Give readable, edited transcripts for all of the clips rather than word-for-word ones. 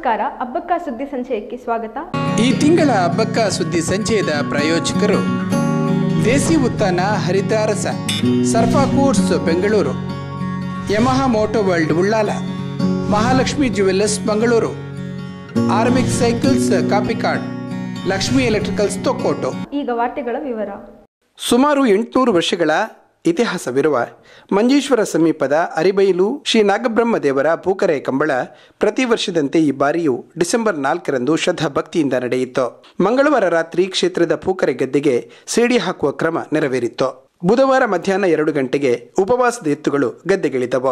ನಮಸ್ಕಾರ. ಅಬ್ಬಕ್ಕ ಸುದ್ದಿ ಸಂಚಯಕ್ಕೆ ಸ್ವಾಗತ. ಈ ತಿಂಗಳ ಅಬ್ಬಕ್ಕ ಸುದ್ದಿ ಸಂಚಯದ ಪ್ರಾಯೋಜಕರು ದೇಸಿ ಉತ್ಥಾನ ಹರಿದ್ರಾರಸ, ಸರ್ಫಾ ಕೂಡ್ಸ್ Bengaluru, Yamaha moto world Ullal, Mahalakshmi jewellers Mangaluru, ಆರ್ಮಿಕ್ ಸೈಕಲ್ಸ್ ಕಾಪಿಕಾಡ್, ಲಕ್ಷ್ಮಿ ಎಲೆಕ್ಟ್ರಿಕಲ್ಸ್ ತೊಕ್ಕೋಟು. ಈಗ ವಾರ್ತೆಗಳ ವಿವರ. ಸುಮಾರು 800 ವರ್ಷಗಳ ಇತಿಹಾಸವಿರುವ ಮಂಜೇಶ್ವರ ಸಮೀಪದ ಅರಿಬೈಲು ಶ್ರೀ ನಾಗಬ್ರಹ್ಮ ದೇವರ ಪೂಕರೆ ಕಂಬಳ ಪ್ರತಿ ವರ್ಷದಂತೆ ಈ ಬಾರಿಯೂ ಡಿಸೆಂಬರ್ 4ರಂದು ಶ್ರದ್ಧಾ ಭಕ್ತಿಯಿಂದ ನಡೆಯಿತು. ಮಂಗಳವಾರ ರಾತ್ರಿ ಕ್ಷೇತ್ರದ ಪೂಕರೆ ಗದ್ದೆಗೆ ಸೇಡಿ ಹಾಕುವ ಕ್ರಮ ನೆರವೇರಿತ್ತು. ಬುಧವಾರ ಮಧ್ಯಾಹ್ನ 2 ಗಂಟೆಗೆ ಉಪವಾಸದ ಎತ್ತುಗಳು ಗದ್ದೆಗಿಳಿದವು.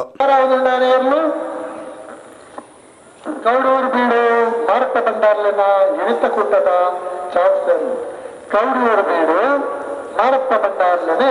ಕೌಡೂರು ಬೀಡು ಭಾರತ ಬಂಡಾರ್ಲಿನ ಎಣಿತ ಕೂಟದ ಚಾನ್ಸಲ್ ಕೌಡೂರು ಬೀಡು ಭಾರತ ಬಂಡಾರ್ಲಿನ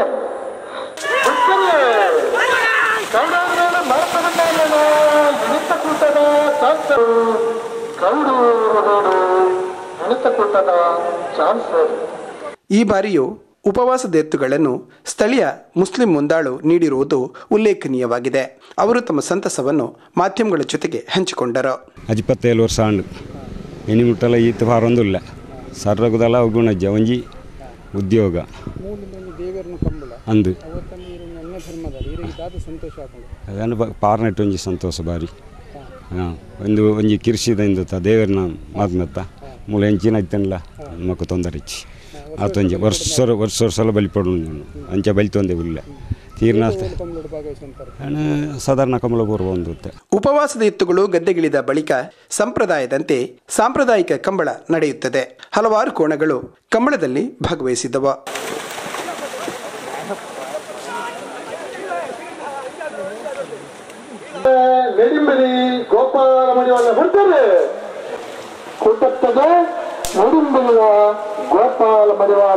ಭಾರತ ಬಂಡಾರ್ಲಿನ ಎಣಿತ ಕೂಟದ ಚಾನ್ಸಲ್ ಕೌಡೂರು ಬೀಡು ಎಣಿತ ಕೂಟದ ಚಾನ್ಸಲ್. ಈ ಬಾರಿಯೂ ಉಪವಾಸದ ಎತ್ತುಗಳನ್ನು ಸ್ಥಳೀಯ ಮುಸ್ಲಿಂ ಮುಂದಾಳು ನೀಡಿರುವುದು ಉಲ್ಲೇಖನೀಯವಾಗಿದೆ. ಅವರು ತಮ್ಮ ಸಂತಸವನ್ನು ಮಾಧ್ಯಮಗಳ ಜೊತೆಗೆ ಹಂಚಿಕೊಂಡರು. 17 ವರ್ಷ ಆಂಡು ಎನಿ ಮುಟ್ಟಲ ಈತ ಪಾರೊಂದಿಲ್ಲ ಸರ್ರಗುದಲ ಗುಣಜ್ಜ ಒಂಜಿ ಉದ್ಯೋಗ ಅಂದು ಅದನ್ನು ಪಾರ್ನೆಟ್ ಒಂಜಿ ಸಂತೋಷ ಬಾರಿ ಒಂದು ಒಂಜಿ ಕಿರ್ಸಿದಿಂದ ದೇವರನ ಮಾತುಮೆತ್ತ ಮೂಲ ಹೆಂಚಿನ ಇತ್ತನಲ್ಲ ಮಕ್ಕ ತೊಂದರೆ ಇಚ್ಚಿ ಆತೊಂಜಿ ವರ್ಷ ಬಲಿಪಡು ಅಂಚೆ ಬಲಿತೊಂದೆ ಇಲ್ಲ ತೀರ್ನ ಸಾಧಾರಣ ಕಮಲ ಪೂರ್ವ ಹೊಂದುತ್ತೆ. ಉಪವಾಸದ ಎತ್ತುಗಳು ಗದ್ದೆಗಿಳಿದ ಬಳಿಕ ಸಂಪ್ರದಾಯದಂತೆ ಸಾಂಪ್ರದಾಯಿಕ ಕಂಬಳ ನಡೆಯುತ್ತದೆ. ಹಲವಾರು ಕೋಣಗಳು ಕಂಬಳದಲ್ಲಿ ಭಾಗವಹಿಸಿದ್ದವು. ಗೋಪಾಲ ಮಡಿವಾಳ ಬರ್ತಾರೆ ಕೂಟತ್ತದೆ ನಡುಂಬಲಿಯ ಗೋಪಾಲ ಮಡಿವಾಳ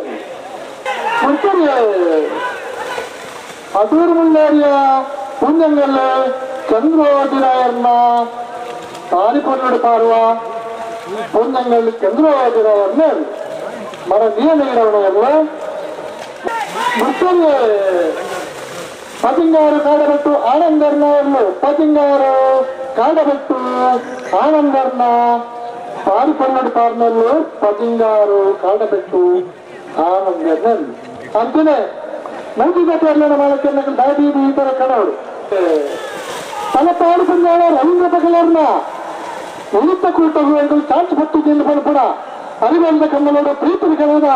ಅದೂರು ಮುಳ್ಳೇರಿಯ ಪುಣ್ಯಂಗಲ್ಲ ಚಂದ್ರೋಜಿರಾಯರ್ನ ತಾರಿಪನ್ನೋಡು ಪಾರುವ ಪುಣ್ಯಂಗಲ್ ಚಂದ್ರೋಜಿರಾಯರ್ನ ಮರ ನೀರವಣೆಯಲ್ಲ ಮುತ್ತಲೆ ಪದಿಂಗಾರು ಕಾಡಬೆಟ್ಟು ಆನಂದರ್ನ ಪದಿಂಗಾರು ಕಾಡಬೆಟ್ಟು ಆನಂದರ್ನ ತಾರಿಪನ್ನೋಡು ಪಾರ್ನಲ್ಲು ಪದಿಂಗಾರು ಕಾಡಬೆಟ್ಟು ಆನಂದರ್ನ ಅಂತಾನೆ ಮೂಗಿಗಟ್ಟೆಲ್ಲ ಮಾಡಕ್ಕೆ ದಾದಿ ಈ ತರ ಕಣವರು ತಲಪಾಡು ಬಂದಾಳ ರವೀಂದ್ರ ಬಗಲರ್ನ ಉಳಿತ ಕೂಟಗಳು ಚಾಚ್ ಭಕ್ತಿಯಿಂದ ಬಲಪಡ ಅರಿವಂದ ಕಮ್ಮನೋಡ ಪ್ರೀತಿ ಕಣದ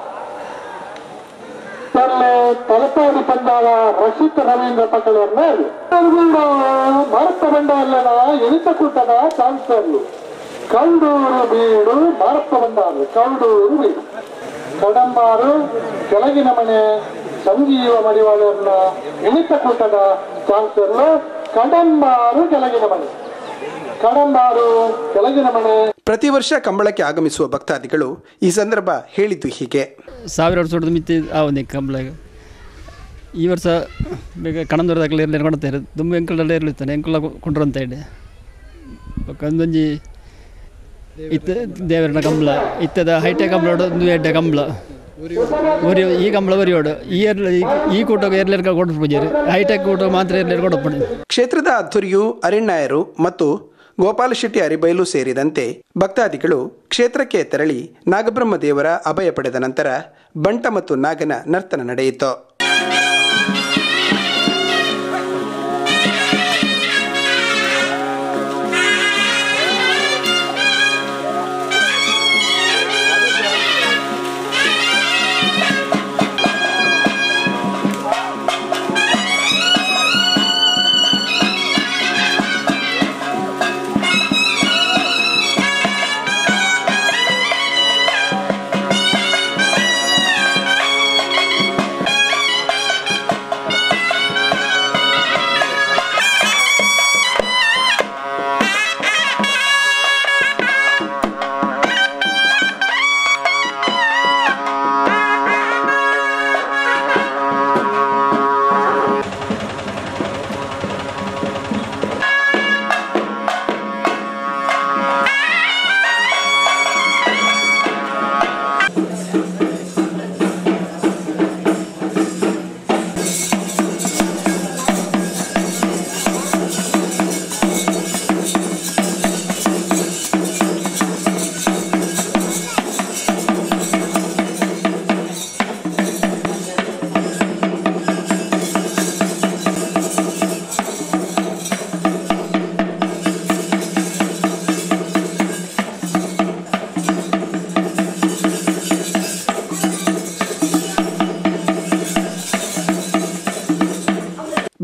ತಲಪಾಡಿ ಬಂದಾಳ ರಕ್ಷಿತ ರವೀಂದ್ರ ಪಕ್ಕಳರ್ನ ಭಾರತ ಬಂಡಾರ್ಲನ ಎಣಿತ ಕೂಟದ ಚಾನ್ಸರ್ಲು ಕೌಡೂರು ಬೀಡು ಭಾರತ ಬಂಡಾರ್ಲು ಕೌಡೂರು ಬೀಡು ಕಡಂಬಾರು ಕೆಳಗಿನ ಮನೆ ಸಂಜೀವ ಮಡಿವಾಳರ್ನ ಎಣಿತ ಕೂಟದ ಚಾನ್ಸರ್ಲು ಕಡಂಬಾರು ಕೆಳಗಿನ ಮನೆ ಕಡಂಬಾರು ಕೆಳಗಿನ ಮನೆ. ಪ್ರತಿ ವರ್ಷ ಕಂಬಳಕ್ಕೆ ಆಗಮಿಸುವ ಭಕ್ತಾದಿಗಳು ಈ ಸಂದರ್ಭ ಹೇಳಿದ್ದು ಹೀಗೆ. 1000 ವರ್ಷದ ಮಿತಿ ಆವೊಂದು ಕಂಬಳ ಈ ವರ್ಷ ಬೇಗ ಕಣಂದೂರದಾಗಲಿ ಇರಲಿ ಕೊಡ್ತಾರೆ ತುಂಬ ಎಂಕಲಲ್ಲೇ ಇರ್ಲಿತ್ತಾನೆ ಎಂಕಲ ಕೊಂಡ್ರು ಅಂತ ಹೇಳಿ ಒಂದೊಂಜಿ ಇತ್ತ ದೇವರನ ಕಂಬಳ ಇತ್ತದ ಹೈಟೆಕ್ ಕಂಬಳ ಒಂದು ಎಡ್ಡೆ ಕಂಬಳ ಒರಿ ಈ ಕಂಬಳ ಒರಿಯೋಡು ಈ ಕೂಟಕ್ಕೆ ಎರ್ಲೇರ್ಗ ಕೊಟ್ಟು ಪೂಜಾರಿ ಹೈಟೆಕ್ ಕೂಟ ಮಾತ್ರ ಎರ್ಲೇರ್ ಕೊಡಪ್ಪಣಿ. ಕ್ಷೇತ್ರದ ಅಧ್ವರಿಯು ಅರಣ್ಯರು ಮತ್ತು ಗೋಪಾಲ ಶೆಟ್ಟಿ ಅರಿಬೈಲು ಸೇರಿದಂತೆ ಭಕ್ತಾದಿಗಳು ಕ್ಷೇತ್ರಕ್ಕೆ ತೆರಳಿ ನಾಗಬ್ರಹ್ಮ ದೇವರ ಅಭಯ ಪಡೆದ ನಂತರ ಬಂಟ ಮತ್ತು ನಾಗನ ನರ್ತನ ನಡೆಯಿತು.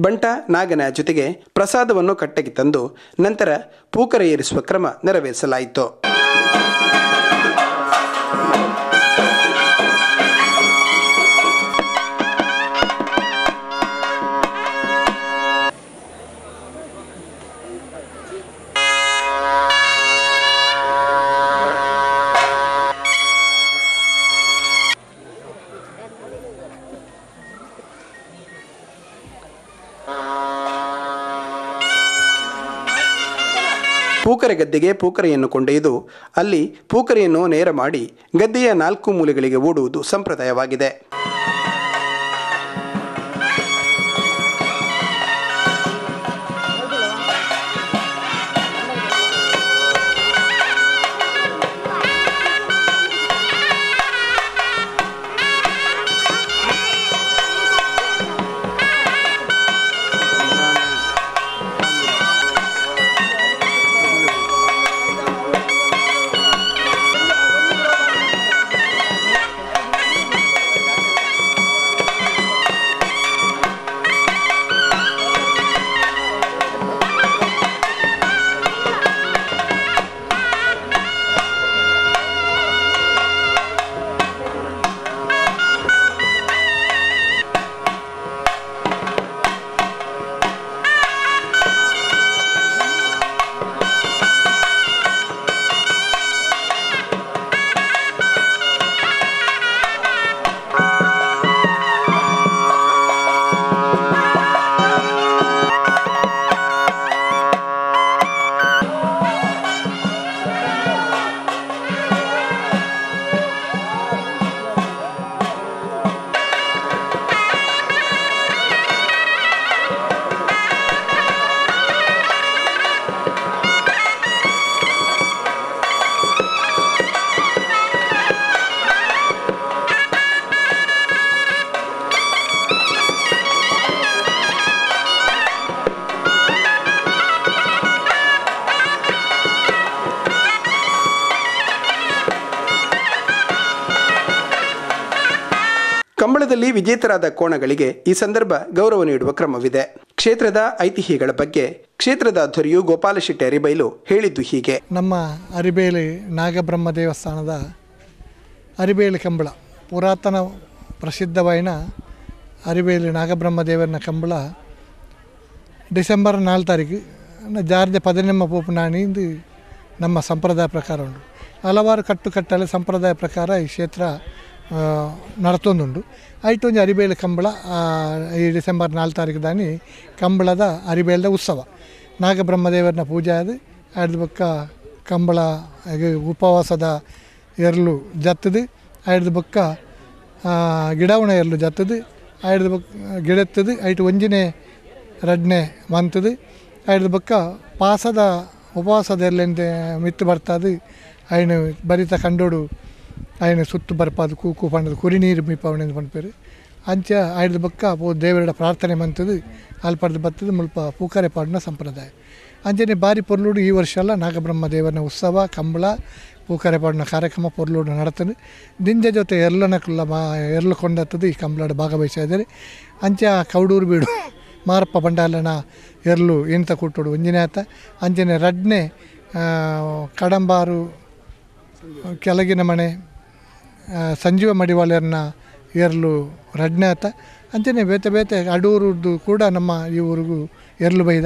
ಬಂಟ ನಾಗನ ಜೊತೆಗೆ ಪ್ರಸಾದವನ್ನು ಕಟ್ಟೆಗೆ ತಂದು ನಂತರ ಪೂಕರ ಏರಿಸುವ ಕ್ರಮ ನೆರವೇರಿಸಲಾಯಿತು. ಪೂಕರೆ ಗದ್ದೆಗೆ ಪೂಕರೆಯನ್ನು ಕೊಂಡೊಯ್ದು ಅಲ್ಲಿ ಪೂಕರೆಯನ್ನು ನೇರ ಮಾಡಿ ಗದ್ದೆಯ 4 ಮೂಲೆಗಳಿಗೆ ಓಡುವುದು ಸಂಪ್ರದಾಯವಾಗಿದೆ. ಕಂಬಳದಲ್ಲಿ ವಿಜೇತರಾದ ಕೋಣಗಳಿಗೆ ಈ ಸಂದರ್ಭ ಗೌರವ ನೀಡುವ ಕ್ರಮವಿದೆ. ಕ್ಷೇತ್ರದ ಐತಿಹ್ಯಗಳ ಬಗ್ಗೆ ಕ್ಷೇತ್ರದ ಧ್ವರಿಯು ಗೋಪಾಲ ಶೆಟ್ಟಿ ಅರಿಬೈಲು ಹೇಳಿದ್ದು ಹೀಗೆ. ನಮ್ಮ ಅರಿಬೇಲಿ ನಾಗಬ್ರಹ್ಮ ದೇವಸ್ಥಾನದ ಅರಿಬೇಲಿ ಕಂಬಳ ಪುರಾತನ ಪ್ರಸಿದ್ಧವಾಯಿನ ಅರಿಬೇಲಿ ನಾಗಬ್ರಹ್ಮ ದೇವರನ ಕಂಬಳ ಡಿಸೆಂಬರ್ 4 ತಾರೀಕು ಜಾರ್ಜ 11ನೇ ಪೋಪು ನಾಣಿಂದು ನಮ್ಮ ಸಂಪ್ರದಾಯ ಪ್ರಕಾರ ಉಂಟು. ಹಲವಾರು ಕಟ್ಟುಕಟ್ಟಲೆ ಸಂಪ್ರದಾಯ ಪ್ರಕಾರ ಈ ಕ್ಷೇತ್ರ ನಡ್ತೊಂದುಂಡು. ಐಟು ಒಂಜಿ ಅರಿಬೇಲಿ ಕಂಬಳ ಈ ಡಿಸೆಂಬರ್ 4 ತಾರೀಕು ದಾನಿ ಕಂಬಳದ ಅರಿಬೇಲದ ಉತ್ಸವ ನಾಗಬ್ರಹ್ಮದೇವರನ ಪೂಜೆ ಅದು ಆಯ್ದ ಬೊಕ್ಕ ಕಂಬಳ ಉಪವಾಸದ ಎರಲು ಜತ್ತದು ಆಯ್ದ ಬೊಕ್ಕ ಗಿಡವಣ ಎರಲು ಜತ್ತದು ಆಯ್ದ ಬೊಕ್ಕ ಗಿಡತ್ತದು ಐಟು ಒಂಜಿನೇ ರಡ್ನೆ ಮಂತದು ಆಯ್ದ ಬೊಕ್ಕ ಪಾಸದ ಉಪವಾಸದ ಎರಲೆಂದು ಮಿತ್ತು ಬರ್ತದು ಅಯ್ನು ಬರಿತ ಕಂಡೋಡು ಅಯ್ನು ಸುತ್ತು ಬರ್ಪಾದು ಕೂಕು ಪಂಡದು ಕುರಿ ನೀರು ಮೀಪವಣೆಂದು ಪಂಡ್ಪೇರು ಅಂಚ ಆಯ್ದ ಬೊಕ್ಕ ದೇವರ ಪ್ರಾರ್ಥನೆ ಮಂತದು ಅಲ್ಪಡ್ದು ಬರ್ತದು ಮುಲ್ಪ ಪೂಕರೆ ಪಾಡಿನ ಸಂಪ್ರದಾಯ ಅಂಚನೆ ಬಾರಿ ಪೊರ್ಲುಡು ಈ ವರ್ಷ ಎಲ್ಲ ನಾಗಬ್ರಹ್ಮ ದೇವರನ ಉತ್ಸವ ಕಂಬಳ ಪೂಕರೆ ಪಾಡಿನ ಕಾರ್ಯಕ್ರಮ ಪೊರ್ಲುಡು ನಡತದೆ. ದಿಂಜ ಜೊತೆ ಎರಲು ಕೊಂಡತ್ತದು ಈ ಕಂಬಳದ ಭಾಗವಹಿಸಿದರೆ ಅಂಚ ಕೌಡೂರು ಬೀಡು ಮಾರಪ್ಪ ಬಂಡಾಲನ ಎರಲು ಎಂತ ಕೊಟ್ಟೋಡು ಒಂಜಿನೇ ಆತ ಅಂಚನೆ ರಡ್ನೆ ಕಡಂಬಾರು ಕೆಳಗಿನ ಮನೆ ಸಂಜೀವ ಮಡಿವಾಳರನ್ನ ಎರಲು ರಡ್ನೆ ಆತ ಅಂಚನೆ ಬೇತೆ ಬೇತೆ ಅಡೂರದ್ದು ಕೂಡ ನಮ್ಮ ಈ ಊರಿಗೂ ಎರಲು ಬೈದ.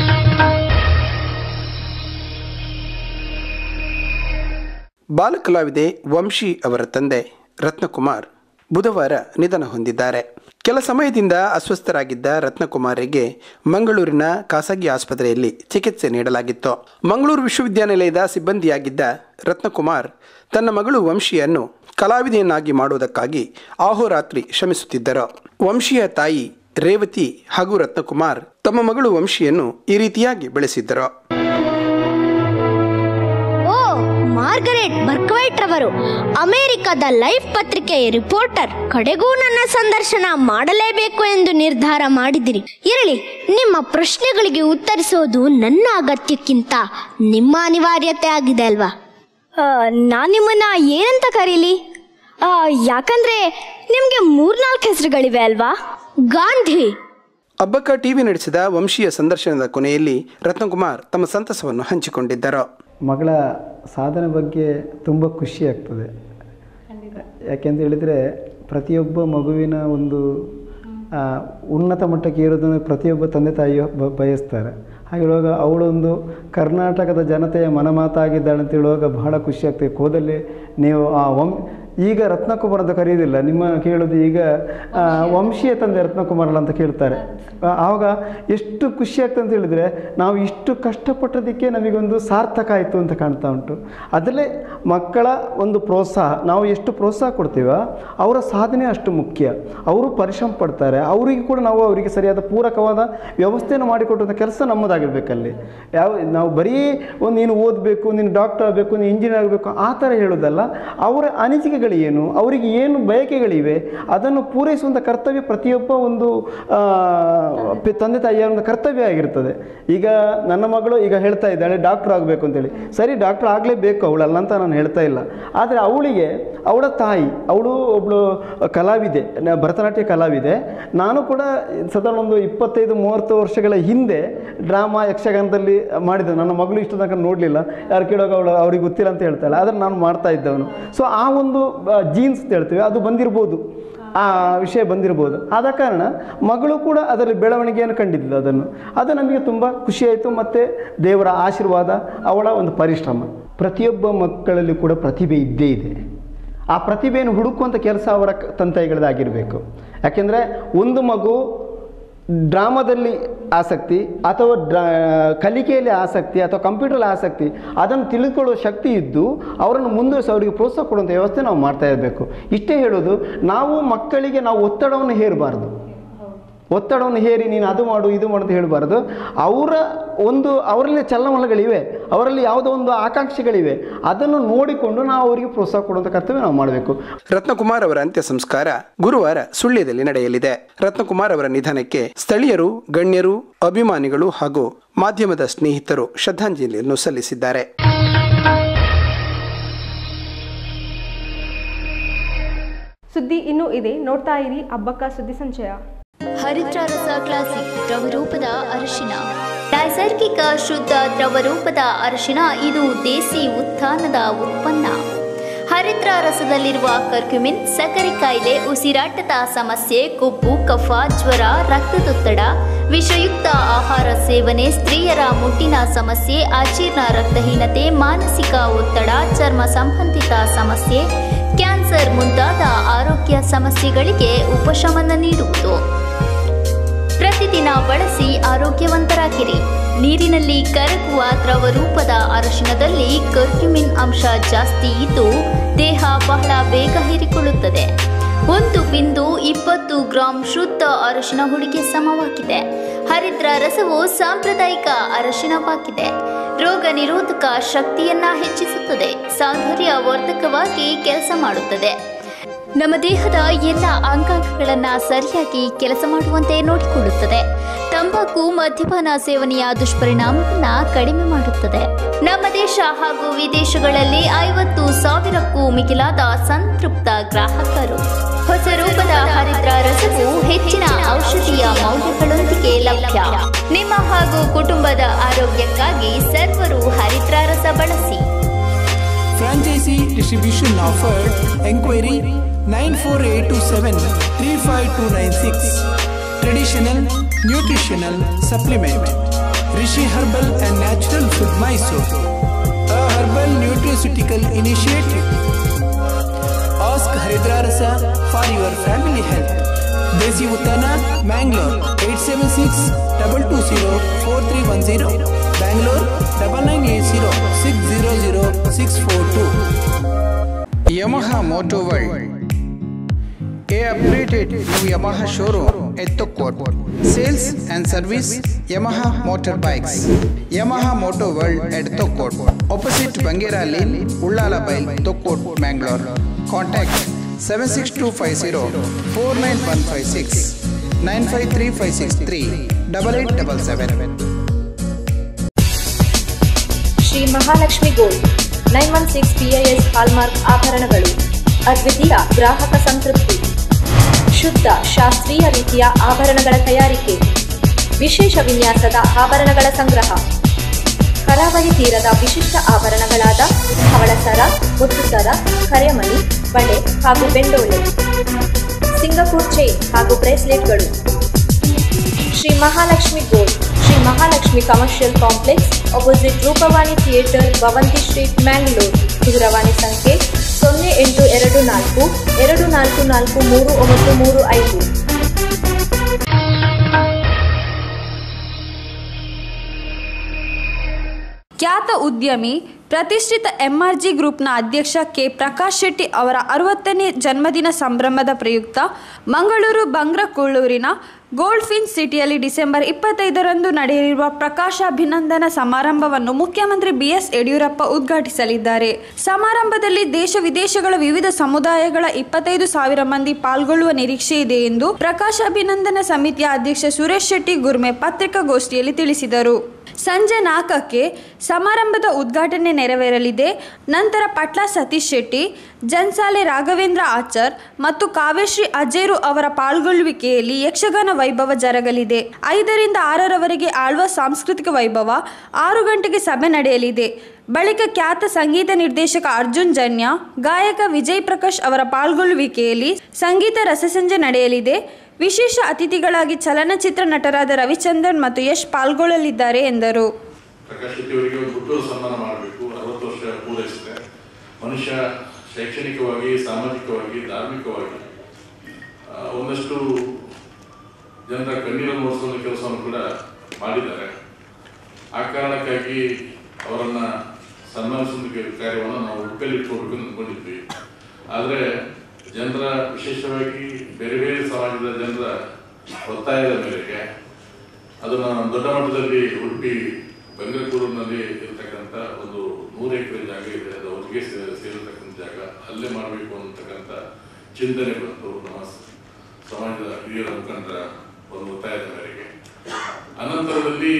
ಬಾಲಕಲಾವಿದೆ ವಂಶಿ ಅವರ ತಂದೆ ರತ್ನಕುಮಾರ್ ಬುಧವಾರ ನಿಧನ ಹೊಂದಿದ್ದಾರೆ. ಕೆಲ ಸಮಯದಿಂದ ಅಸ್ವಸ್ಥರಾಗಿದ್ದ ರತ್ನಕುಮಾರಿಗೆ ಮಂಗಳೂರಿನ ಖಾಸಗಿ ಆಸ್ಪತ್ರೆಯಲ್ಲಿ ಚಿಕಿತ್ಸೆ ನೀಡಲಾಗಿತ್ತು. ಮಂಗಳೂರು ವಿಶ್ವವಿದ್ಯಾನಿಲಯದ ಸಿಬ್ಬಂದಿಯಾಗಿದ್ದ ರತ್ನಕುಮಾರ್ ತನ್ನ ಮಗಳು ವಂಶಿಯನ್ನು ಕಲಾವಿದೆಯನ್ನಾಗಿ ಮಾಡುವುದಕ್ಕಾಗಿ ಅಹೋರಾತ್ರಿ ಶ್ರಮಿಸುತ್ತಿದ್ದರು. ವಂಶಿಯ ತಾಯಿ ರೇವತಿ ಹಾಗೂ ರತ್ನಕುಮಾರ್ ತಮ್ಮ ಮಗಳು ವಂಶಿಯನ್ನು ಈ ರೀತಿಯಾಗಿ ಬೆಳೆಸಿದ್ದರು. ಮಾರ್ಗರೆಟ್ ಬರ್ಕ್ವೈಟ್ ರವರು ಅಮೆರಿಕದ ಲೈಫ್ ಪತ್ರಿಕೆಯ ರಿಪೋರ್ಟರ್. ಕಡೆಗೂ ನನ್ನ ಸಂದರ್ಶನ ಮಾಡಲೇಬೇಕು ಎಂದು ನಿರ್ಧಾರ ಮಾಡಿದಿರಿ. ಇರಲಿ, ನಿಮ್ಮ ಪ್ರಶ್ನೆಗಳಿಗೆ ಉತ್ತರಿಸೋದು ನನ್ನ ಅಗತ್ಯಕ್ಕಿಂತ ನಿಮ್ಮ ಅನಿವಾರ್ಯತೆ ಆಗಿದೆ ಅಲ್ವಾ? ನಾನು ನಿಮ್ಮನ್ನ ಏನಂತ ಕರೀಲಿ? ಯಾಕಂದ್ರೆ ನಿಮಗೆ 3-4 ಹೆಸರುಗಳಿವೆ ಅಲ್ವಾ? ಗಾಂಧಿ, ಅಬ್ಬಕ್ಕ ಟಿವಿ ನಡೆಸಿದ ವಂಶೀಯ ಸಂದರ್ಶನದ ಕೊನೆಯಲ್ಲಿ ರತ್ನಕುಮಾರ್ ತಮ್ಮ ಸಂತಸವನ್ನು ಹಂಚಿಕೊಂಡಿದ್ದರು. ಮಗಳ ಸಾಧನೆ ಬಗ್ಗೆ ತುಂಬ ಖುಷಿ ಆಗ್ತದೆ. ಯಾಕೆಂತ ಹೇಳಿದರೆ ಪ್ರತಿಯೊಬ್ಬ ಮಗುವಿನ ಒಂದು ಉನ್ನತ ಮಟ್ಟಕ್ಕೆ ಏರೋದನ್ನು ಪ್ರತಿಯೊಬ್ಬ ತಂದೆ ತಾಯಿ ಬಯಸ್ತಾರೆ. ಹಾಗಿರುವಾಗ ಅವಳೊಂದು ಕರ್ನಾಟಕದ ಜನತೆಯ ಮನಮಾತಾಗಿದ್ದಾಳೆ ಅಂತ ಹೇಳುವಾಗ ಬಹಳ ಖುಷಿ ಆಗ್ತದೆ. ಕೋದಲ್ಲಿ ನೀವು ಈಗ ರತ್ನಕುಮಾರ್ ಅಂತ ಕರೆಯೋದಿಲ್ಲ, ನಿಮ್ಮ ಕೇಳೋದು ಈಗ ವಂಶೀಯ ತಂದೆ ರತ್ನಕುಮಾರಲ್ಲ ಅಂತ ಕೇಳ್ತಾರೆ. ಆವಾಗ ಎಷ್ಟು ಖುಷಿ ಆಗ್ತದೆ ಅಂತ ಹೇಳಿದರೆ ನಾವು ಇಷ್ಟು ಕಷ್ಟಪಟ್ಟೋದಕ್ಕೆ ನಮಗೊಂದು ಸಾರ್ಥಕ ಆಯಿತು ಅಂತ ಕಾಣ್ತಾ ಉಂಟು. ಅದರಲ್ಲೇ ಮಕ್ಕಳ ಒಂದು ಪ್ರೋತ್ಸಾಹ, ನಾವು ಎಷ್ಟು ಪ್ರೋತ್ಸಾಹ ಕೊಡ್ತೀವೋ ಅವರ ಸಾಧನೆ ಅಷ್ಟು ಮುಖ್ಯ. ಅವರು ಪರಿಶ್ರಮ ಪಡ್ತಾರೆ, ಅವರಿಗೆ ಕೂಡ ನಾವು ಅವರಿಗೆ ಸರಿಯಾದ ಪೂರಕವಾದ ವ್ಯವಸ್ಥೆಯನ್ನು ಮಾಡಿಕೊಟ್ಟಂಥ ಕೆಲಸ ನಮ್ಮದಾಗಿರ್ಬೇಕಲ್ಲಿ. ನಾವು ಬರೀ ನೀನು ಓದಬೇಕು, ನೀನು ಡಾಕ್ಟರ್ ಆಗಬೇಕು, ನೀನು ಇಂಜಿನಿಯರ್ ಆಗಬೇಕು ಆ ಥರ ಹೇಳೋದಲ್ಲ. ಅವರ ಅನಿಸಿಕೆಗಳು ಏನು, ಅವರಿಗೆ ಏನು ಬಯಕೆಗಳಿವೆ ಅದನ್ನು ಪೂರೈಸುವಂಥ ಕರ್ತವ್ಯ ಪ್ರತಿಯೊಬ್ಬ ಒಂದು ತಂದೆ ತಾಯಿಯ ಒಂದು ಕರ್ತವ್ಯ ಆಗಿರ್ತದೆ. ಈಗ ನನ್ನ ಮಗಳು ಈಗ ಹೇಳ್ತಾ ಇದ್ದಾಳೆ ಡಾಕ್ಟರ್ ಆಗಬೇಕು ಅಂತೇಳಿ. ಸರಿ, ಡಾಕ್ಟರ್ ಆಗಲೇಬೇಕು ಅವಳಲ್ಲ ಅಂತ ನಾನು ಹೇಳ್ತಾ ಇಲ್ಲ. ಆದರೆ ಅವಳಿಗೆ ಅವಳ ತಾಯಿ, ಅವಳು ಒಬ್ಬಳು ಕಲಾವಿದೆ, ಭರತನಾಟ್ಯ ಕಲಾವಿದೆ. ನಾನು ಕೂಡ ಸಾಧಾರಣ ಒಂದು 25-30 ವರ್ಷಗಳ ಹಿಂದೆ ಡ್ರಾಮಾ ಯಕ್ಷಗಾನದಲ್ಲಿ ಮಾಡಿದ್ದೆ. ನನ್ನ ಮಗಳು ಇಷ್ಟು ತನಕ ನೋಡಲಿಲ್ಲ, ಯಾರು ಕೇಳುವಾಗ ಅವ್ರಿಗೆ ಗೊತ್ತಿಲ್ಲ ಅಂತ ಹೇಳ್ತಾಳೆ, ಆದರೆ ನಾನು ಮಾಡ್ತಾ ಇದ್ದವನು. ಸೊ ಆ ಒಂದು ಜೀನ್ಸ್ ಅಂತ ಹೇಳ್ತೀವಿ, ಅದು ಬಂದಿರ್ಬೋದು, ಆ ವಿಷಯ ಬಂದಿರ್ಬೋದು. ಆದ ಕಾರಣ ಮಗಳು ಕೂಡ ಅದರಲ್ಲಿ ಬೆಳವಣಿಗೆಯನ್ನು ಕಂಡಿದ್ದಿಲ್ಲ. ಅದು ನಮಗೆ ತುಂಬ ಖುಷಿಯಾಯಿತು. ಮತ್ತು ದೇವರ ಆಶೀರ್ವಾದ, ಅವಳ ಒಂದು ಪರಿಶ್ರಮ. ಪ್ರತಿಯೊಬ್ಬ ಮಕ್ಕಳಲ್ಲಿ ಕೂಡ ಪ್ರತಿಭೆ ಇದ್ದೇ ಇದೆ. ಆ ಪ್ರತಿಭೆಯನ್ನು ಹುಡುಕುವಂಥ ಕೆಲಸ ಅವರ ತಂದೆಗಳದ್ದಾಗಿರಬೇಕು. ಯಾಕೆಂದರೆ ಒಂದು ಮಗು ಡ್ರಾಮಾದಲ್ಲಿ ಆಸಕ್ತಿ ಅಥವಾ ಕಲಿಕೆಯಲ್ಲಿ ಆಸಕ್ತಿ ಅಥವಾ ಕಂಪ್ಯೂಟರಲ್ಲಿ ಆಸಕ್ತಿ, ಅದನ್ನು ತಿಳಿದುಕೊಳ್ಳುವ ಶಕ್ತಿ ಇದ್ದು ಅವರನ್ನು ಮುಂದುವರಿಸಿ ಅವರಿಗೆ ಪ್ರೋತ್ಸಾಹ ಕೊಡುವಂಥ ವ್ಯವಸ್ಥೆ ನಾವು ಮಾಡ್ತಾ ಇರಬೇಕು. ಇಷ್ಟೇ ಹೇಳೋದು, ನಾವು ಮಕ್ಕಳಿಗೆ ನಾವು ಒತ್ತಡವನ್ನು ಹೇರಬಾರ್ದು. ಒತ್ತಡವನ್ನು ಹೇರಿ ನೀನು ಅದು ಮಾಡು ಇದು ಮಾಡು ಅಂತ ಹೇಳಬಾರ್ದು. ಅವರಲ್ಲಿ ಚಲನವಲನಗಳಿವೆ, ಅವರಲ್ಲಿ ಯಾವುದೋ ಒಂದು ಆಕಾಂಕ್ಷೆಗಳಿವೆ, ಅದನ್ನು ನೋಡಿಕೊಂಡು ನಾವು ಅವರಿಗೆ ಪ್ರೋತ್ಸಾಹ ಕೊಡುವಂಥ ಕರ್ತವ್ಯ ನಾವು ಮಾಡಬೇಕು. ರತ್ನಕುಮಾರ್ ಅವರ ಅಂತ್ಯ ಸಂಸ್ಕಾರ ಗುರುವಾರ ಸುಳ್ಯದಲ್ಲಿ ನಡೆಯಲಿದೆ. ರತ್ನಕುಮಾರ್ ಅವರ ನಿಧನಕ್ಕೆ ಸ್ಥಳೀಯರು, ಗಣ್ಯರು, ಅಭಿಮಾನಿಗಳು ಹಾಗೂ ಮಾಧ್ಯಮದ ಸ್ನೇಹಿತರು ಶ್ರದ್ಧಾಂಜಲಿಯನ್ನು ಸಲ್ಲಿಸಿದ್ದಾರೆ. ಸುದ್ದಿ ಇನ್ನೂ ಇದೆ, ನೋಡ್ತಾ ಇರಿ ಅಬ್ಬಕ್ಕ ಸುದ್ದಿ ಸಂಚಯ. ಹರಿದ್ರ ರಸ ಕ್ಲಾಸಿಕ್ ದ್ರವರೂಪದ ಅರಿಶಿನ, ನೈಸರ್ಗಿಕ ಶುದ್ಧ ದ್ರವರೂಪದ ಅರಿಶಿನ. ಇದು ದೇಸಿ ಉತ್ಥಾನದ ಉತ್ಪನ್ನ. ಹರಿದ್ರ ರಸದಲ್ಲಿರುವ ಕರ್ಕ್ಯುಮಿನ್ ಸಕ್ಕರೆ ಕಾಯಿಲೆ, ಉಸಿರಾಟದ ಸಮಸ್ಯೆ, ಕೊಬ್ಬು, ಕಫ, ಜ್ವರ, ರಕ್ತದೊತ್ತಡ, ವಿಷಯುಕ್ತ ಆಹಾರ ಸೇವನೆ, ಸ್ತ್ರೀಯರ ಮುಟ್ಟಿನ ಸಮಸ್ಯೆ, ಅಜೀರ್ಣ, ರಕ್ತಹೀನತೆ, ಮಾನಸಿಕ ಒತ್ತಡ, ಚರ್ಮ ಸಂಬಂಧಿತ ಸಮಸ್ಯೆ, ಕ್ಯಾನ್ಸರ್ ಮುಂತಾದ ಆರೋಗ್ಯ ಸಮಸ್ಯೆಗಳಿಗೆ ಉಪಶಮನ ನೀಡುವುದು. ಪ್ರತಿದಿನ ಬಳಸಿ ಆರೋಗ್ಯವಂತರಾಗಿರಿ. ನೀರಿನಲ್ಲಿ ಕರಗುವ ದ್ರವರೂಪದ ಅರಿಶಿನದಲ್ಲಿ ಕರ್ಕ್ಯುಮಿನ್ ಅಂಶ ಜಾಸ್ತಿ ಇದ್ದು ದೇಹ ಬಹಳ ಬೇಗ ಹೀರಿಕೊಳ್ಳುತ್ತದೆ. 1 ಬಿಂದು 20 ಗ್ರಾಂ ಶುದ್ಧ ಅರಿಶಿನ ಹುಡಿಗೆ ಸಮವಾಗಿದೆ. ಹರಿದ್ರ ರಸವು ಸಾಂಪ್ರದಾಯಿಕ ಅರಿಶಿನವಾಗಿದೆ. ರೋಗ ನಿರೋಧಕ ಶಕ್ತಿಯನ್ನ ಹೆಚ್ಚಿಸುತ್ತದೆ, ಸೌಂದರ್ಯವರ್ಧಕವಾಗಿ ಕೆಲಸ ಮಾಡುತ್ತದೆ. ನಮ್ಮ ದೇಹದ ಎಲ್ಲ ಅಂಗಾಂಗಗಳನ್ನು ಸರಿಯಾಗಿ ಕೆಲಸ ಮಾಡುವಂತೆ ನೋಡಿಕೊಳ್ಳುತ್ತದೆ. ತಂಬಾಕು, ಮದ್ಯಪಾನ ಸೇವನೆಯ ದುಷ್ಪರಿಣಾಮವನ್ನು ಕಡಿಮೆ ಮಾಡುತ್ತದೆ. ನಮ್ಮ ದೇಶ ಹಾಗೂ ವಿದೇಶಗಳಲ್ಲಿ 50,000ಕ್ಕೂ ಮಿಗಿಲಾದ ಸಂತೃಪ್ತ ಗ್ರಾಹಕರು. ಹೊಸ ರೂಪದ ಹರಿದ್ರ ರಸವು ಹೆಚ್ಚಿನ ಔಷಧೀಯ ಮೌಲ್ಯಗಳೊಂದಿಗೆ ಲಭ್ಯ. ನಿಮ್ಮ ಹಾಗೂ ಕುಟುಂಬದ ಆರೋಗ್ಯಕ್ಕಾಗಿ ಸರ್ವರು ಹರಿದ್ರ ರಸ ಬಳಸಿ. Franchisee distribution offered. Enquiry 94827 35296. Traditional nutritional supplement. Rishi Herbal and Natural Food Mysore, a herbal nutraceutical initiative. Ask Haridra Rasa for your family health. Desi Uttana, Mangalore 876-220-4310. Bangalore 9980-600-642. Yamaha Motor World, a upgraded new Yamaha showroom at Tokkot. Sales and service Yamaha motorbikes. Yamaha Motor World at Tokkot, opposite Bangera Lane, Ullala Bail, Tokkot, Mangalore. Contact 76250-49156, 953563-8877. Shri Mahalakshmi gold 916 PIS hallmark ಆಭರಣಗಳು. ಅದ್ವಿತೀಯ ಗ್ರಾಹಕ ಸಂತೃಪ್ತಿ. ಶುದ್ಧ ಶಾಸ್ತ್ರೀಯ ರೀತಿಯ ಆಭರಣಗಳ ತಯಾರಿಕೆ. ವಿಶೇಷ ವಿನ್ಯಾಸದ ಆಭರಣಗಳ ಸಂಗ್ರಹ. ಕರಾವಳಿ ತೀರದ ವಿಶಿಷ್ಟ ಆಭರಣಗಳಾದ ಹವಳಸರ, ಮುತ್ತುಸರ, ಕರೆಮಣಿ, ಬಳೆ ಹಾಗೂ ಬೆಂಡೋಲೆ, ಸಿಂಗಪೂರ್ ಚೈನ್ ಹಾಗೂ ಬ್ರೇಸ್ಲೆಟ್ಗಳು. Shri Mahalakshmi gold, Shri Mahalakshmi commercial complex, opposite Roopavani theatre, Bhavanti street, Mangalore. ದೂರವಾಣಿ ಸಂಖ್ಯೆ 0824 244 3935. ಖ್ಯಾತ ಉದ್ಯಮಿ, ಪ್ರತಿಷ್ಠಿತ MRG ಗ್ರೂಪ್ನ ಅಧ್ಯಕ್ಷ ಕೆ. ಪ್ರಕಾಶ್ ಶೆಟ್ಟಿ ಅವರ 60ನೇ ಜನ್ಮದಿನ ಸಂಭ್ರಮದ ಪ್ರಯುಕ್ತ ಮಂಗಳೂರು ಬಂಗ್ರಕೂಳೂರಿನ ಗೋಲ್ಡ್ ಫಿನ್ಸ್ ಸಿಟಿಯಲ್ಲಿ ಡಿಸೆಂಬರ್ 25ರಂದು ನಡೆಯಲಿರುವ ಪ್ರಕಾಶಾಭಿನಂದನಾ ಸಮಾರಂಭವನ್ನು ಮುಖ್ಯಮಂತ್ರಿ BS ಯಡಿಯೂರಪ್ಪ ಉದ್ಘಾಟಿಸಲಿದ್ದಾರೆ. ಸಮಾರಂಭದಲ್ಲಿ ದೇಶ ವಿದೇಶಗಳ ವಿವಿಧ ಸಮುದಾಯಗಳ 25,000 ಮಂದಿ ಪಾಲ್ಗೊಳ್ಳುವ ನಿರೀಕ್ಷೆ ಇದೆ ಎಂದು ಪ್ರಕಾಶಾಭಿನಂದನಾ ಸಮಿತಿಯ ಅಧ್ಯಕ್ಷ ಸುರೇಶ್ ಶೆಟ್ಟಿ ಗುರ್ಮೆ ಪತ್ರಿಕಾಗೋಷ್ಠಿಯಲ್ಲಿ ತಿಳಿಸಿದರು. ಸಂಜೆ 4ಕ್ಕೆ ಸಮಾರಂಭದ ಉದ್ಘಾಟನೆ ನೆರವೇರಲಿದೆ. ನಂತರ ಪಟ್ಲ ಸತೀಶ್ ಶೆಟ್ಟಿ, ಜನ್ಸಾಲೆ ರಾಘವೇಂದ್ರ ಆಚಾರ್ ಮತ್ತು ಕಾವ್ಯಶ್ರೀ ಅಜೇರು ಅವರ ಪಾಲ್ಗೊಳ್ಳುವಿಕೆಯಲ್ಲಿ ಯಕ್ಷಗಾನ ವೈಭವ ಜರಗಲಿದೆ. 5ರಿಂದ 6ರವರೆಗೆ ಆಳ್ವ ಸಾಂಸ್ಕೃತಿಕ ವೈಭವ, 6 ಗಂಟೆಗೆ ಸಭೆ ನಡೆಯಲಿದೆ. ಬಳಿಕ ಖ್ಯಾತ ಸಂಗೀತ ನಿರ್ದೇಶಕ ಅರ್ಜುನ್ ಜನ್ಯ, ಗಾಯಕ ವಿಜಯ್ ಪ್ರಕಾಶ್ ಅವರ ಪಾಲ್ಗೊಳ್ಳುವಿಕೆಯಲ್ಲಿ ಸಂಗೀತ ರಸಸಂಜೆ ನಡೆಯಲಿದೆ. ವಿಶೇಷ ಅತಿಥಿಗಳಾಗಿ ಚಲನಚಿತ್ರ ನಟರಾದ ರವಿಚಂದ್ರನ್ ಮತ್ತು ಯಶ್ ಪಾಲ್ಗೊಳ್ಳಲಿದ್ದಾರೆ ಎಂದರು. ಪ್ರಕಾಶ್ ಶೆಟ್ಟಿ ಅವರಿಗೆ ಒಂದು ಹುಟ್ಟುಹಬ್ಬ ಸನ್ಮಾನ ಮಾಡಬೇಕು. 60 ವರ್ಷ ಪೂರೈಸಿದೆ. ಮನುಷ್ಯ ಶೈಕ್ಷಣಿಕವಾಗಿ, ಸಾಮಾಜಿಕವಾಗಿ, ಧಾರ್ಮಿಕವಾಗಿ ಒಂದಷ್ಟು ಜನರ ಕಣ್ಣೀರನ್ನು ಓಡಿಸುವ ಕೆಲಸವನ್ನು ಕೂಡ ಮಾಡಿದ್ದಾರೆ. ಆ ಕಾರಣಕ್ಕಾಗಿ ಅವರನ್ನು ಸನ್ಮಾನಿಸುವ ಕಾರ್ಯವನ್ನು ನಾವು ಉಡುಪಿಯಲ್ಲಿ ಇಟ್ಕೋಬೇಕು ಅಂದ್ಕೊಂಡಿದ್ವಿ. ಆದರೆ ಜನರ, ವಿಶೇಷವಾಗಿ ಬೇರೆ ಬೇರೆ ಸಮಾಜದ ಜನರ ಒತ್ತಾಯದ ಮೇರೆಗೆ ಅದನ್ನು ದೊಡ್ಡ ಮಟ್ಟದಲ್ಲಿ ಉಡುಪಿ ಬಂಗ್ರಕೂರಿನಲ್ಲಿ ಇರತಕ್ಕಂಥ ಒಂದು 100 ಎಕರೆ ಜಾಗ ಇದೆ, ಅದು ಅವ್ರಿಗೆ ಸೇರಿರ್ತಕ್ಕಂಥ ಜಾಗ, ಅಲ್ಲೇ ಮಾಡಬೇಕು ಅಂತಕ್ಕಂಥ ಚಿಂತನೆ ಬಂತು ನಮ್ಮ ಸಮಾಜದ ಹಿರಿಯರ ಮುಖಂಡರ ಒಂದು ಒತ್ತಾಯದ ಮೇರೆಗೆ. ಅನಂತರದಲ್ಲಿ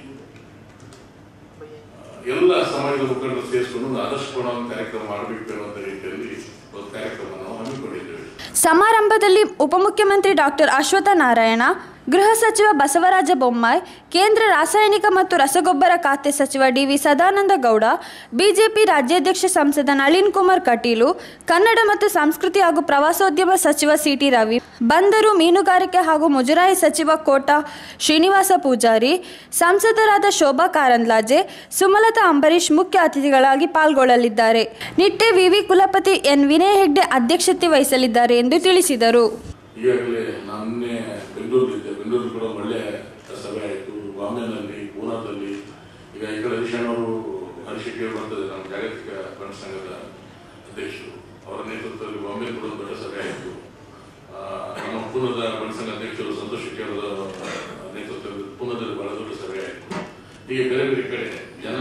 ಎಲ್ಲ ಸಮಾಜದ ಮುಖಂಡರು ಸೇರಿಸಿಕೊಂಡು ಆದರ್ಶ ಕಾರ್ಯಕ್ರಮ ಮಾಡಬೇಕು ಅನ್ನುವಂಥ ರೀತಿಯಲ್ಲಿ ಒಂದು ಕಾರ್ಯಕ್ರಮ ನಾವು ಹಮ್ಮಿಕೊಂಡಿದ್ದೇವೆ. ಸಮಾರಂಭದಲ್ಲಿ ಉಪಮುಖ್ಯಮಂತ್ರಿ ಡಾಕ್ಟರ್ ಅಶ್ವತ್ಥ ನಾರಾಯಣ, ಗೃಹ ಸಚಿವ ಬಸವರಾಜ ಬೊಮ್ಮಾಯಿ, ಕೇಂದ್ರ ರಾಸಾಯನಿಕ ಮತ್ತು ರಸಗೊಬ್ಬರ ಖಾತೆ ಸಚಿವ DV ಸದಾನಂದ ಗೌಡ, ಬಿಜೆಪಿ ರಾಜ್ಯಾಧ್ಯಕ್ಷ ಸಂಸದ ನಳಿನ್ ಕುಮಾರ್ ಕಟೀಲು, ಕನ್ನಡ ಮತ್ತು ಸಂಸ್ಕೃತಿ ಹಾಗೂ ಪ್ರವಾಸೋದ್ಯಮ ಸಚಿವ CT ರವಿ, ಬಂದರು, ಮೀನುಗಾರಿಕೆ ಹಾಗೂ ಮುಜರಾಯಿ ಸಚಿವ ಕೋಟ ಶ್ರೀನಿವಾಸ ಪೂಜಾರಿ, ಸಂಸದರಾದ ಶೋಭಾ ಕಾರಂದ್ಲಾಜೆ, ಸುಮಲತಾ ಅಂಬರೀಶ್ ಮುಖ್ಯ ಅತಿಥಿಗಳಾಗಿ ಪಾಲ್ಗೊಳ್ಳಲಿದ್ದಾರೆ. ನಿಟ್ಟೆ ವಿವಿ ಕುಲಪತಿ N. ವಿನಯ್ ಹೆಗ್ಡೆ ಅಧ್ಯಕ್ಷತೆ ವಹಿಸಲಿದ್ದಾರೆ ಎಂದು ತಿಳಿಸಿದರು. ಈಗಾಗಲೇ ನಾನೇ ಬೆಂಗಳೂರಿದ್ದೆ. ಬೆಂಗಳೂರು ಕೂಡ ಒಳ್ಳೆಯ ಸಭೆ ಆಯಿತು. ಬಾಂಬೆನಲ್ಲಿ, ಪೂನಾದಲ್ಲಿ, ಈಗ ಈ ಕಡೆ ಹರಿಶೆಟ್ಟಿ ಬರ್ತದೆ, ನಮ್ಮ ಜಾಗತಿಕ ಬಣ್ಣ ಸಂಘದ ಅಧ್ಯಕ್ಷರು, ಅವರ ನೇತೃತ್ವದಲ್ಲಿ ಬಾಂಬೆ ಕೂಡ ದೊಡ್ಡ ಸಭೆ ಆಯಿತು. ನಮ್ಮ ಪೂನದ ಬಣ್ಣ ಸಂಘ ಅಧ್ಯಕ್ಷರು ಸಂತೋಷ್ ಶೆಟ್ಟಿ ಅವರ ನೇತೃತ್ವದಲ್ಲಿ ಪೂನದಲ್ಲಿ ಬಹಳ ದೊಡ್ಡ ಸಭೆ ಆಯಿತು. ಹೀಗೆ ಬೇರೆ ಬೇರೆ ಕಡೆ ಜನ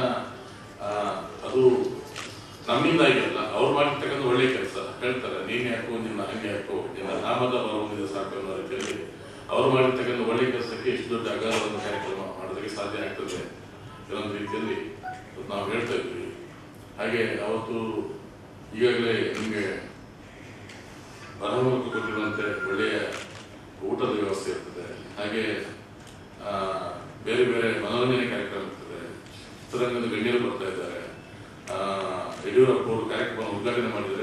ಅದು ನಮ್ಮಿಂದಾಗಿ ಅಲ್ಲ, ಅವ್ರು ಮಾಡಿರ್ತಕ್ಕಂಥ ಒಳ್ಳೆ ಕೆಲಸ ಹೇಳ್ತಾರೆ. ನೀನೇ ಹಾಕೋ, ನಿನ್ನ ಹಂಗೆ ಹಾಕೋ, ನಿನ್ನ ನಾಮದ ಬರುವಂದಿದೆ ಸಾಕು ಅನ್ನೋ ರೀತಿಯಲ್ಲಿ ಅವ್ರು ಮಾಡಿರ್ತಕ್ಕಂಥ ಒಳ್ಳೆ ಕೆಲಸಕ್ಕೆ ಇಷ್ಟು ದೊಡ್ಡ ಅಗಾಧವಾದ ಕಾರ್ಯಕ್ರಮ ಮಾಡೋದಕ್ಕೆ ಸಾಧ್ಯ ಆಗ್ತದೆ ಕೆಲವೊಂದು ರೀತಿಯಲ್ಲಿ ನಾವು ಹೇಳ್ತಾ ಇದ್ವಿ. ಹಾಗೆ ಅವತ್ತು ಈಗಾಗಲೇ ನಿಮಗೆ ಬರಹಮೂಲಕ ಕೊಟ್ಟಿರುವಂತೆ ಒಳ್ಳೆಯ ಊಟದ ವ್ಯವಸ್ಥೆ ಇರ್ತದೆ. ಹಾಗೆ ಬೇರೆ ಬೇರೆ ಮನೋರಂಜನೆ ಕಾರ್ಯಕ್ರಮ ಇರ್ತದೆ. ಚಿತ್ರರಂಗದ ಗಣ್ಯರು ಬರ್ತಾ ಇದ್ದಾರೆ. ಯಡಿಯೂರಪ್ಪ ಅವರು ಕಾರ್ಯಕ್ರಮ ಉದ್ಘಾಟನೆ ಮಾಡಿದರೆ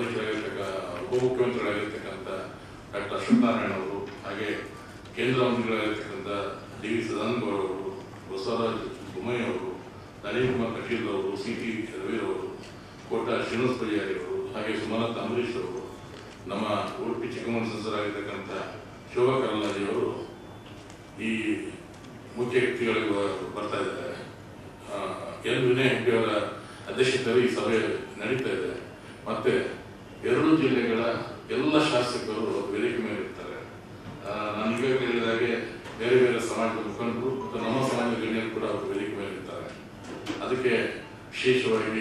ಉಪಮುಖ್ಯಮಂತ್ರಿಗಳಾಗಿರ್ತಕ್ಕಂಥ ಡಾಕ್ಟರ್ ಅಶ್ವತ್ಥ ನಾರಾಯಣ ಅವರು, ಹಾಗೆ ಕೇಂದ್ರ ಮಂತ್ರಿಗಳಾಗಿರ್ತಕ್ಕಂಥ DV ಸದಾನಂದ ಗೌಡ ಅವರು, ಬಸವರಾಜ ಬೊಮ್ಮಾಯಿ ಅವರು, ನಳಿನ್ ಕುಮಾರ್ ಕಟೀಲ್ ಅವರು, CT ರವಿ ಅವರು, ಕೋಟ ಶ್ರೀನಿವಾಸ ಪೂಜಾರಿ ಅವರು, ಹಾಗೆ ಸುಮಲತಾ ಅಂಬರೀಶ್ ಅವರು, ನಮ್ಮ ಉಡುಪಿ ಚಿಕ್ಕಮಗಳೂರು ಸಂಸದರಾಗಿರ್ತಕ್ಕಂಥ ಶೋಭಾ ಕರಂದ್ಲಾಜೆ ಅವರು ಈ ಮುಖ್ಯ ವ್ಯಕ್ತಿಗಳಿಗೆ ಬರ್ತಾ ಇದ್ದಾರೆ. N. ವಿನಯ್ ಹೆಗ್ಡೆ ಅವರ ಅಧ್ಯಕ್ಷತೆಯಲ್ಲಿ ಈ ಸಭೆ ನಡೀತಾ ಇದೆ. ಮತ್ತೆ 2 ಜಿಲ್ಲೆಗಳ ಎಲ್ಲ ಶಾಸಕರು ವೇದಿಕೆ ಮೇಲೆ ಇರ್ತಾರೆ. ನಾನು ಈಗ ಹೇಳಿದ ಹಾಗೆ ಬೇರೆ ಬೇರೆ ಸಮಾಜದ ಮುಖಂಡರು ಮತ್ತು ನಮ್ಮ ಸಮಾಜದ ಗಣ್ಯರು ಕೂಡ ಅವರು ವೇದಿಕೆ ಮೇಲೆ ಇರ್ತಾರೆ. ಅದಕ್ಕೆ ವಿಶೇಷವಾಗಿ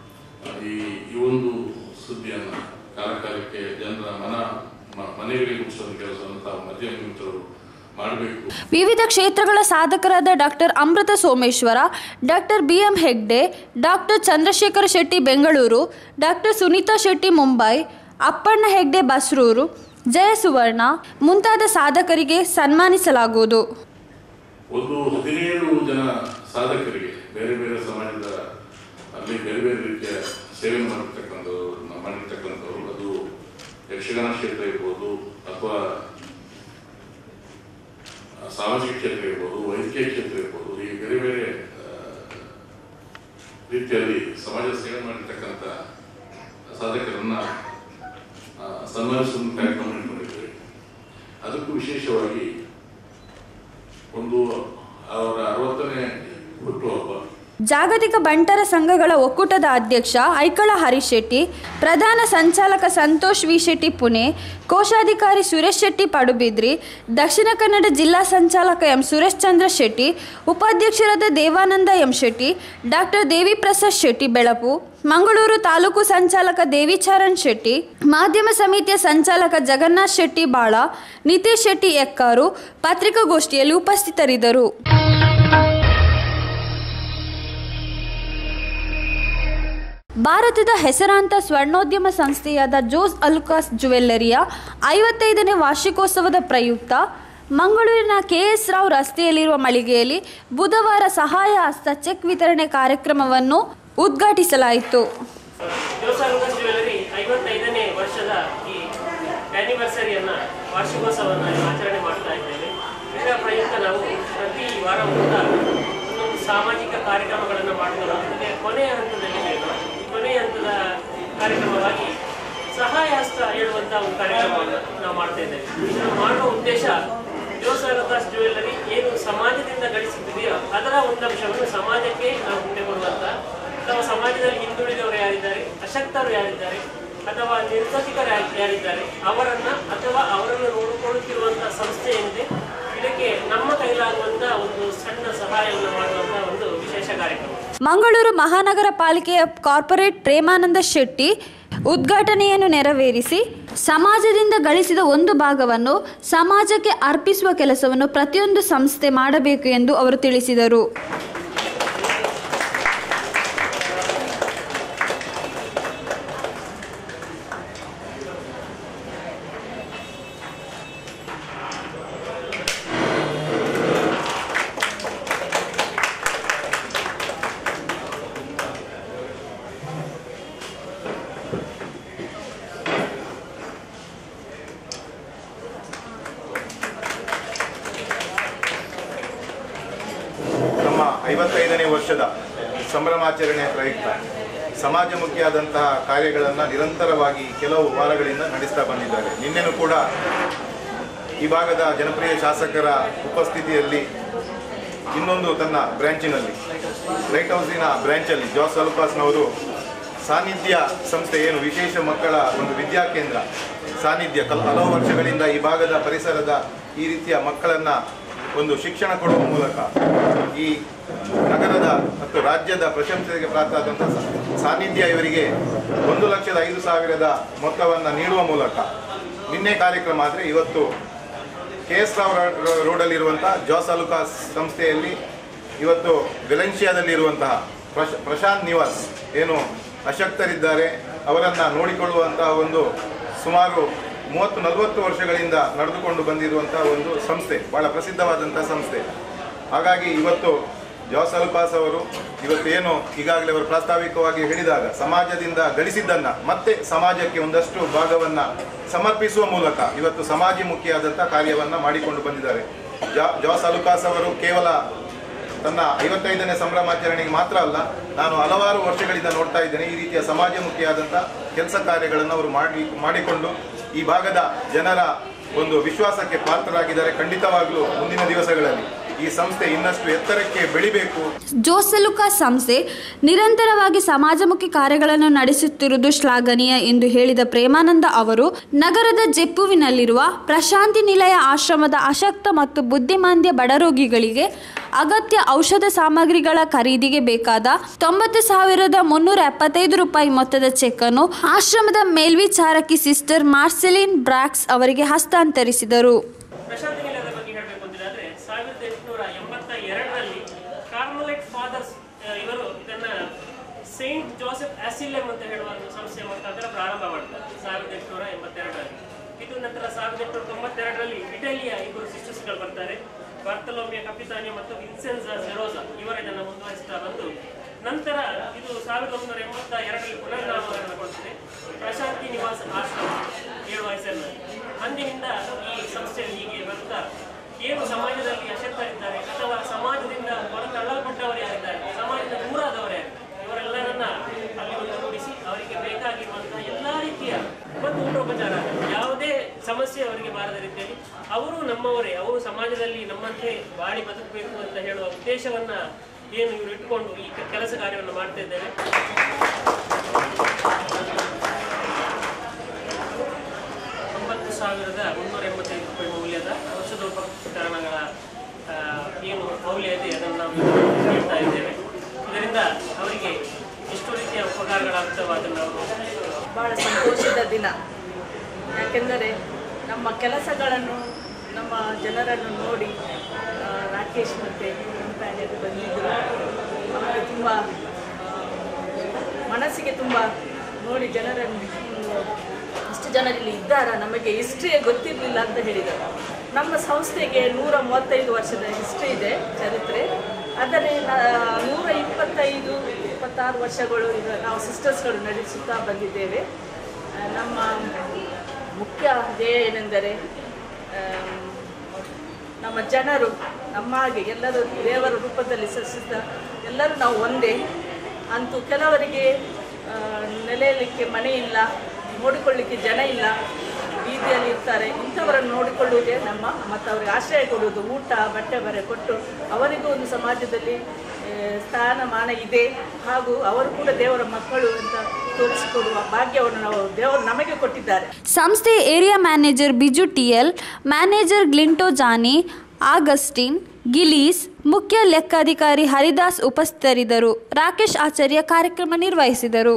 ಈ ಒಂದು ಸುದ್ದಿಯನ್ನು ಕಾಲಕಾಲಕ್ಕೆ ಜನರ ಮನೆಗಳಿಗೆ ಮುಗಿಸುವ ಕೆಲಸವನ್ನು ತಾವು ಮಧ್ಯಮ ಮಿತ್ರರು ಮಾಡಬೇಕು. ವಿವಿಧ ಕ್ಷೇತ್ರಗಳ ಸಾಧಕರಾದ doctor Amrutha Someshwara, doctor BM Hegde, doctor Chandrashekhar Shetty Bengaluru, doctor Sunitha Shetty Mumbai, Appanna Hegde Basrur, Jaya Suvarna ಮುಂತಾದ ಸಾಧಕರಿಗೆ ಸನ್ಮಾನಿಸಲಾಗುವುದು. ಒಂದು 17 ಜನ ಸಾಧಕರಿಗೆ ಬೇರೆ ಬೇರೆ ಸಮಾಜದ ಅಲ್ಲಿ ಬೇರೆ ಬೇರೆ ರೀತಿಯ ಸೇವೆ ಮಾಡಿರ್ತಕ್ಕಂಥವ್ರು ಅದು ಯಕ್ಷಗಾನ ಕ್ಷೇತ್ರ ಇರ್ಬೋದು ಅಥವಾ ಸಾಮಾಜಿಕ ಕ್ಷೇತ್ರ ಇರ್ಬೋದು, ವೈದ್ಯಕೀಯ ಕ್ಷೇತ್ರ ಇರ್ಬೋದು, ಈ ಬೇರೆ ಬೇರೆ ರೀತಿಯಲ್ಲಿ ಸಮಾಜ ಸೇವೆ ಮಾಡಿರ್ತಕ್ಕಂಥ ಸಾಧಕರನ್ನ ಸನ್ಮಾನಿಸುವ ಕಾರ್ಯಕ್ರಮ ಇಟ್ಕೊಂಡಿದ್ದೇವೆ. ಅದಕ್ಕೂ ವಿಶೇಷವಾಗಿ ಒಂದು ಅವರ 60ನೇ ಹುಟ್ಟುಹಬ್ಬ. ಜಾಗತಿಕ ಬಂಟರ ಸಂಘಗಳ ಒಕ್ಕೂಟದ ಅಧ್ಯಕ್ಷ ಐಕಳ ಹರೀಶ್ ಶೆಟ್ಟಿ, ಪ್ರಧಾನ ಸಂಚಾಲಕ ಸಂತೋಷ್ ವಿ ಶೆಟ್ಟಿ ಪುಣೆ, ಕೋಶಾಧಿಕಾರಿ ಸುರೇಶ್ ಶೆಟ್ಟಿ ಪಡುಬಿದ್ರಿ, ದಕ್ಷಿಣ ಕನ್ನಡ ಜಿಲ್ಲಾ ಸಂಚಾಲಕ ಎಂ ಸುರೇಶ್ ಚಂದ್ರ ಶೆಟ್ಟಿ, ಉಪಾಧ್ಯಕ್ಷರಾದ ದೇವಾನಂದ ಎಂ ಶೆಟ್ಟಿ, ಡಾಕ್ಟರ್ ದೇವಿ ಪ್ರಸಾದ್ ಶೆಟ್ಟಿ ಬೆಳಪು, ಮಂಗಳೂರು ತಾಲೂಕು ಸಂಚಾಲಕ ದೇವಿಚರಣ್ ಶೆಟ್ಟಿ, ಮಾಧ್ಯಮ ಸಮಿತಿಯ ಸಂಚಾಲಕ ಜಗನ್ನಾಥ್ ಶೆಟ್ಟಿ ಬಾಳ, ನಿತೇಶ್ ಶೆಟ್ಟಿ ಎಕ್ಕಾರು ಪತ್ರಿಕಾಗೋಷ್ಠಿಯಲ್ಲಿ ಉಪಸ್ಥಿತರಿದ್ದರು. ಭಾರತದ ಹೆಸರಾಂತ ಸ್ವರ್ಣೋದ್ಯಮ ಸಂಸ್ಥೆಯಾದ ಜೋಸ್ ಅಲುಕಾಸ್ ಜ್ಯುವೆಲ್ಲರಿಯ 55ನೇ ವಾರ್ಷಿಕೋತ್ಸವದ ಪ್ರಯುಕ್ತ ಮಂಗಳೂರಿನ KS ರಾವ್ ರಸ್ತೆಯಲ್ಲಿರುವ ಮಳಿಗೆಯಲ್ಲಿ ಬುಧವಾರ ಸಹಾಯ ಹಸ್ತ ಚೆಕ್ ವಿತರಣೆ ಕಾರ್ಯಕ್ರಮವನ್ನು ಉದ್ಘಾಟಿಸಲಾಯಿತು. ಜೋಸ್ ಅಲುಕಾಸ್ ಜ್ಯುವೆಲ್ಲರಿ 55ನೇ ವರ್ಷದ ಈ ಆನಿವರ್ಸರಿಯನ್ನು ವಾರ್ಷಿಕೋತ್ಸವವನ್ನು ಆಚರಣೆ ಮಾಡ್ತಾ ಇದ್ದೇವೆ. ಇದರ ಪ್ರಯುಕ್ತ ನಾವು ಪ್ರತಿ ವಾರ ಒಂದೊಂದು ಸಾಮಾಜಿಕ ಕಾರ್ಯಕ್ರಮಗಳನ್ನು ಮಾಡ್ತಾ ಕೊನೆಯ ಹಂತದಲ್ಲಿ ಕೊನೆಯ ಹಂತದ ಕಾರ್ಯಕ್ರಮವಾಗಿ ಸಹಾಯ ಹಸ್ತ ಹೇಳುವಂಥ ಒಂದು ಕಾರ್ಯಕ್ರಮವನ್ನು ನಾವು ಮಾಡ್ತಾ ಇದ್ದೇವೆ. ಇದನ್ನು ಮಾಡುವ ಉದ್ದೇಶ ಜೋಸ್ ಅಲುಕಾಸ್ ಜ್ಯುವೆಲ್ಲರಿ ಏನು ಸಮಾಜದಿಂದ ಗಳಿಸುತ್ತಿದೆಯೋ ಅದರ ಒಂದು ಅಂಶವನ್ನು ಸಮಾಜಕ್ಕೆ ನಾವು ಮುಂದೆ ಕೊಡುವಂಥ, ಅಥವಾ ಸಮಾಜದಲ್ಲಿ ಹಿಂದುಳಿದವರು ಯಾರಿದ್ದಾರೆ, ಅಶಕ್ತರು ಯಾರಿದ್ದಾರೆ ಅಥವಾ ನಿರ್ಗತಿಕರು ಯಾರಿದ್ದಾರೆ ಅವರನ್ನು ಅಥವಾ ಅವರನ್ನು ನೋಡಿಕೊಳ್ಳುತ್ತಿರುವಂಥ ಸಂಸ್ಥೆ ಏನಿದೆ ಇದಕ್ಕೆ ನಮ್ಮ ಕೈಲಾಗುವಂಥ ಒಂದು ಸಣ್ಣ ಸಹಾಯವನ್ನು ಮಾಡುವಂಥ ಒಂದು ವಿಶೇಷ ಕಾರ್ಯಕ್ರಮ. ಮಂಗಳೂರು ಮಹಾನಗರ ಪಾಲಿಕೆಯ ಕಾರ್ಪೊರೇಟ್ ಪ್ರೇಮಾನಂದ ಶೆಟ್ಟಿ ಉದ್ಘಾಟನೆಯನ್ನು ನೆರವೇರಿಸಿ ಸಮಾಜದಿಂದ ಗಳಿಸಿದ ಒಂದು ಭಾಗವನ್ನು ಸಮಾಜಕ್ಕೆ ಅರ್ಪಿಸುವ ಕೆಲಸವನ್ನು ಪ್ರತಿಯೊಂದು ಸಂಸ್ಥೆ ಮಾಡಬೇಕು ಎಂದು ಅವರು ತಿಳಿಸಿದರು. ನಮ್ಮ 55ನೇ ವರ್ಷದ ಸಂಭ್ರಮಾಚರಣೆಯ ಪ್ರಯುಕ್ತ ಸಮಾಜಮುಖಿಯಾದಂತಹ ಕಾರ್ಯಗಳನ್ನು ನಿರಂತರವಾಗಿ ಕೆಲವು ವಾರಗಳಿಂದ ನಡೆಸ್ತಾ ಬಂದಿದ್ದಾರೆ. ನಿನ್ನೆನೂ ಕೂಡ ಈ ಭಾಗದ ಜನಪ್ರಿಯ ಶಾಸಕರ ಉಪಸ್ಥಿತಿಯಲ್ಲಿ ಇನ್ನೊಂದು ತನ್ನ ಬ್ರ್ಯಾಂಚಿನಲ್ಲಿ ಲೈಟ್ ಹೌಸಿನ ಬ್ರ್ಯಾಂಚಲ್ಲಿ ಜೋಸ್ ಅಲುಕಾಸ್ನವರು ಸಾನ್ನಿಧ್ಯ ಸಂಸ್ಥೆ ಏನು ವಿಶೇಷ ಮಕ್ಕಳ ಒಂದು ವಿದ್ಯಾಕೇಂದ್ರ ಸಾನ್ನಿಧ್ಯ ಹಲವು ವರ್ಷಗಳಿಂದ ಈ ಭಾಗದ ಪರಿಸರದ ಈ ರೀತಿಯ ಮಕ್ಕಳನ್ನು ಒಂದು ಶಿಕ್ಷಣ ಕೊಡುವ ಮೂಲಕ ಈ ನಗರದ ಮತ್ತು ರಾಜ್ಯದ ಪ್ರಶಂಸೆಗೆ ಪಾತ್ರರಾದಂಥ ಸಾನ್ನಿಧ್ಯ ಇವರಿಗೆ 1,05,000 ಮೊತ್ತವನ್ನು ನೀಡುವ ಮೂಲಕ ನಿನ್ನೆ ಕಾರ್ಯಕ್ರಮ ಆದರೆ ಇವತ್ತು KS ರಾವ್ ರೋಡಲ್ಲಿರುವಂಥ ಜೋಸ್ ಅಲುಕಾಸ್ ಸಂಸ್ಥೆಯಲ್ಲಿ ಇವತ್ತು ವೆಲೆನ್ಷಿಯಾದಲ್ಲಿರುವಂತಹ ಪ್ರಶಾಂತ್ ನಿವಾಸ್ ಏನು ಅಶಕ್ತರಿದ್ದಾರೆ ಅವರನ್ನು ನೋಡಿಕೊಳ್ಳುವಂತಹ ಒಂದು ಸುಮಾರು 30-40 ವರ್ಷಗಳಿಂದ ನಡೆದುಕೊಂಡು ಬಂದಿರುವಂತಹ ಒಂದು ಸಂಸ್ಥೆ, ಬಹಳ ಪ್ರಸಿದ್ಧವಾದಂಥ ಸಂಸ್ಥೆ. ಹಾಗಾಗಿ ಇವತ್ತು ಜೋಸ್ ಅಲುಕಾಸ್ ಅವರು ಇವತ್ತೇನು ಈಗಾಗಲೇ ಅವರು ಪ್ರಾಸ್ತಾವಿಕವಾಗಿ ಹೇಳಿದಾಗ ಸಮಾಜದಿಂದ ಗಳಿಸಿದ್ದನ್ನು ಮತ್ತೆ ಸಮಾಜಕ್ಕೆ ಒಂದಷ್ಟು ಭಾಗವನ್ನು ಸಮರ್ಪಿಸುವ ಮೂಲಕ ಇವತ್ತು ಸಮಾಜಮುಖಿಯಾದಂಥ ಕಾರ್ಯವನ್ನು ಮಾಡಿಕೊಂಡು ಬಂದಿದ್ದಾರೆ. ಜೋಸ್ ಅಲುಕಾಸ್ ಅವರು ಕೇವಲ ತನ್ನ 55ನೇ ಸಂಭ್ರಮಾಚರಣೆಗೆ ಮಾತ್ರ ಅಲ್ಲ, ನಾನು ಹಲವಾರು ವರ್ಷಗಳಿಂದ ನೋಡ್ತಾ ಇದ್ದೇನೆ ಈ ರೀತಿಯ ಸಮಾಜಮುಖಿಯಾದಂಥ ಕೆಲಸ ಕಾರ್ಯಗಳನ್ನು ಅವರು ಮಾಡಿಕೊಂಡು ಈ ಭಾಗದ ಜನರ ಒಂದು ವಿಶ್ವಾಸಕ್ಕೆ ಪಾತ್ರರಾಗಿದ್ದಾರೆ. ಖಂಡಿತವಾಗ್ಲೂ ಮುಂದಿನ ದಿವಸಗಳಲ್ಲಿ ಈ ಸಂಸ್ಥೆ ಇನ್ನಷ್ಟು ಎತ್ತರಕ್ಕೆ ಬೆಳಿಬೇಕು. ಜೋಸ್ ಅಲುಕಾಸ್ ಸಂಸ್ಥೆ ನಿರಂತರವಾಗಿ ಸಮಾಜಮುಖಿ ಕಾರ್ಯಗಳನ್ನು ನಡೆಸುತ್ತಿರುವುದು ಶ್ಲಾಘನೀಯ ಎಂದು ಹೇಳಿದ ಪ್ರೇಮಾನಂದ ಅವರು ನಗರದ ಜೆಪ್ಪುವಿನಲ್ಲಿರುವ ಪ್ರಶಾಂತಿ ನಿಲಯ ಆಶ್ರಮದ ಅಶಕ್ತ ಮತ್ತು ಬುದ್ಧಿಮಾಂದ್ಯ ಬಡರೋಗಿಗಳಿಗೆ ಅಗತ್ಯ ಔಷಧ ಸಾಮಗ್ರಿಗಳ ಖರೀದಿಗೆ ಬೇಕಾದ 90,375 ರೂಪಾಯಿ ಮೊತ್ತದ ಚೆಕ್ ಅನ್ನು ಆಶ್ರಮದ ಮೇಲ್ವಿಚಾರಕಿ ಸಿಸ್ಟರ್ ಮಾರ್ಸೆಲಿನ್ ಬ್ರಾಕ್ಸ್ ಅವರಿಗೆ ಹಸ್ತಾಂತರಿಸಿದರು. ಪ್ರಶಾಂತಿ ನಿಲಯದ ಬಗ್ಗೆ ಹೇಳಬೇಕು ಅಂತಿದ್ರೆ 1882ರಲ್ಲಿ ಕಾರ್ಮಲೈಟ್ ಫಾದರ್ಸ್ ಇವರು ಇದನ್ನ ಸೇಂಟ್ ಜೋಸೆಫ್ ಅಸಿಲೆಮ್ ಅಂತ ಹೇಳುವ ಒಂದು ಸಂಸ್ಥೆಯ ಮುಖಾಂತರ ಪ್ರಾರಂಭ ಮಾಡ್ತಾರೆ 1882ರಲ್ಲಿ. ಇದು ನಂತರ 1892ರಲ್ಲಿ ಇಟಲಿಯ ಇಬ್ಬರು ಸಿಸ್ಟರ್ಸ್ಗಳು ಬರ್ತಾರೆ, ಬಾರ್ತಲೋ ಬಾರ್ತಲೋಮಿಯ ಕಪಿತಾನಿಯ ಮತ್ತು ವಿನ್ಸೆನ್ಜಾ ಜೆರೋಸಾ ಇವರ ಇದನ್ನು ಮುಂದುವರಿಸ್ತಾ ಬಂದು ನಂತರ ಇದು 1982ರಲ್ಲಿ ಪುನರ್ನಾಮಕರಣಗೊಂಡಿದೆ ಪ್ರಶಾಂತಿ ನಿವಾಸ ಆಶ್ರಮ 7 ವಯಸ್ಸಿನಲ್ಲಿ. ಅಂದಿನಿಂದ ಈ ಸಂಸ್ಥೆ ಹೀಗೆ ಬರ್ತಾ ಏನು ಸಮಾಜದಲ್ಲಿ ಅಶಕ್ತರಿದ್ದಾರೆ ಅಥವಾ ಸಮಾಜದಿಂದ ಹೊರತಳ್ಳಲ್ಪಟ್ಟವರು ಯಾರಿದ್ದಾರೆ, ಸಮಾಜದ ದೂರಾದವರೇ ಇವರೆಲ್ಲರನ್ನ ಅಲ್ಲಿ ಒಂದುಗೂಡಿಸಿ ಅವರಿಗೆ ಬೇಕಾಗಿರುವಂತಹ ಎಲ್ಲ ರೀತಿಯ ಮತ್ತು ಊಟೋಪಚಾರ ಯಾವುದೇ ಸಮಸ್ಯೆ ಅವರಿಗೆ ಬಾರದ ರೀತಿಯಲ್ಲಿ ಅವರು ನಮ್ಮವರೇ, ಅವರು ಸಮಾಜದಲ್ಲಿ ನಮ್ಮಂತೆ ಬಾಳಿ ಬದುಕಬೇಕು ಅಂತ ಹೇಳುವ ಉದ್ದೇಶವನ್ನ ಏನು ಇವರು ಇಟ್ಟುಕೊಂಡು ಈ ಕೆಲಸ ಕಾರ್ಯವನ್ನು ಮಾಡ್ತಾ ಇದ್ದೇವೆ. 9,385 ರೂಪಾಯಿ ಮೌಲ್ಯದ ಔಷಧೋಪಕರಣಗಳ ಏನು ಮೌಲ್ಯ ಇದೆ ಅದನ್ನು ನಾವು ಹೇಳ್ತಾ ಇದ್ದೇವೆ. ಇದರಿಂದ ಅವರಿಗೆ ಎಷ್ಟು ರೀತಿಯ ಉಪಕಾರಗಳಾಗ್ತವೆ ಅದನ್ನು ಅವರು ಬಹಳ ಸಂತೋಷದ ದಿನ. ಯಾಕೆಂದರೆ ನಮ್ಮ ಕೆಲಸಗಳನ್ನು ನಮ್ಮ ಜನರನ್ನು ನೋಡಿ ರಾಕೇಶ್ ಮತ್ತು ಕಂಪ್ಯಾನಿಯರು ಬಂದಿದ್ದರು. ಅವರಿಗೆ ತುಂಬ ಮನಸ್ಸಿಗೆ ತುಂಬ ನೋಡಿ ಜನರನ್ನು ಇಷ್ಟು ಜನರಲ್ಲಿ ಇದ್ದಾರ, ನಮಗೆ ಹಿಸ್ಟ್ರಿಯೇ ಗೊತ್ತಿರಲಿಲ್ಲ ಅಂತ ಹೇಳಿದರು. ನಮ್ಮ ಸಂಸ್ಥೆಗೆ 135 ವರ್ಷದ ಹಿಸ್ಟ್ರಿ ಇದೆ, ಚರಿತ್ರೆ. ಅದರಲ್ಲಿ 126 ವರ್ಷಗಳು ನಾವು ಸಿಸ್ಟರ್ಸ್ಗಳು ನಡೆಸುತ್ತಾ ಬಂದಿದ್ದೇವೆ. ನಮ್ಮ ಮುಖ್ಯ ಧ್ಯೇಯ ಏನೆಂದರೆ ನಮ್ಮ ಜನರು ನಮ್ಮ ಹಾಗೆ ಎಲ್ಲರೂ ದೇವರ ರೂಪದಲ್ಲಿ ಸೃಷ್ಟಿಸಿದ ಎಲ್ಲರೂ ನಾವು ಒಂದೇ. ಅಂತೂ ಕೆಲವರಿಗೆ ನೆಲೆಯಲಿಕ್ಕೆ ಮನೆ ಇಲ್ಲ, ನೋಡಿಕೊಳ್ಳಿಕ್ಕೆ ಜನ ಇಲ್ಲ, ಬೀದಿಯಲ್ಲಿ ಇರ್ತಾರೆ. ಇಂಥವರನ್ನು ನೋಡಿಕೊಳ್ಳುವುದೇ ನಮ್ಮ ಮತ್ತು ಅವರಿಗೆ ಆಶ್ರಯ ಕೊಡುವುದು, ಊಟ ಬಟ್ಟೆ ಬರೆ ಕೊಟ್ಟು ಅವರಿಗೂ ಒಂದು ಸಮಾಜದಲ್ಲಿ ಸ್ಥಾನಮಾನ ಇದೆ, ಹಾಗೂ ಅವರು ಕೂಡ ದೇವರ ಮಕ್ಕಳು ಅಂತ ತೋರಿಸಿಕೊಡುವ ಭಾಗ್ಯವನ್ನು ನಾವು ದೇವರು ನಮಗೆ ಕೊಟ್ಟಿದ್ದಾರೆ. ಸಂಸ್ಥೆ area manager Biju TL, manager Glinto Johny, Augustine, Giles, ಮುಖ್ಯ ಲೆಕ್ಕಾಧಿಕಾರಿ ಹರಿದಾಸ್ ಉಪಸ್ಥಿತರಿದ್ದರು. ರಾಕೇಶ್ ಆಚಾರ್ಯ ಕಾರ್ಯಕ್ರಮ ನಿರ್ವಹಿಸಿದರು.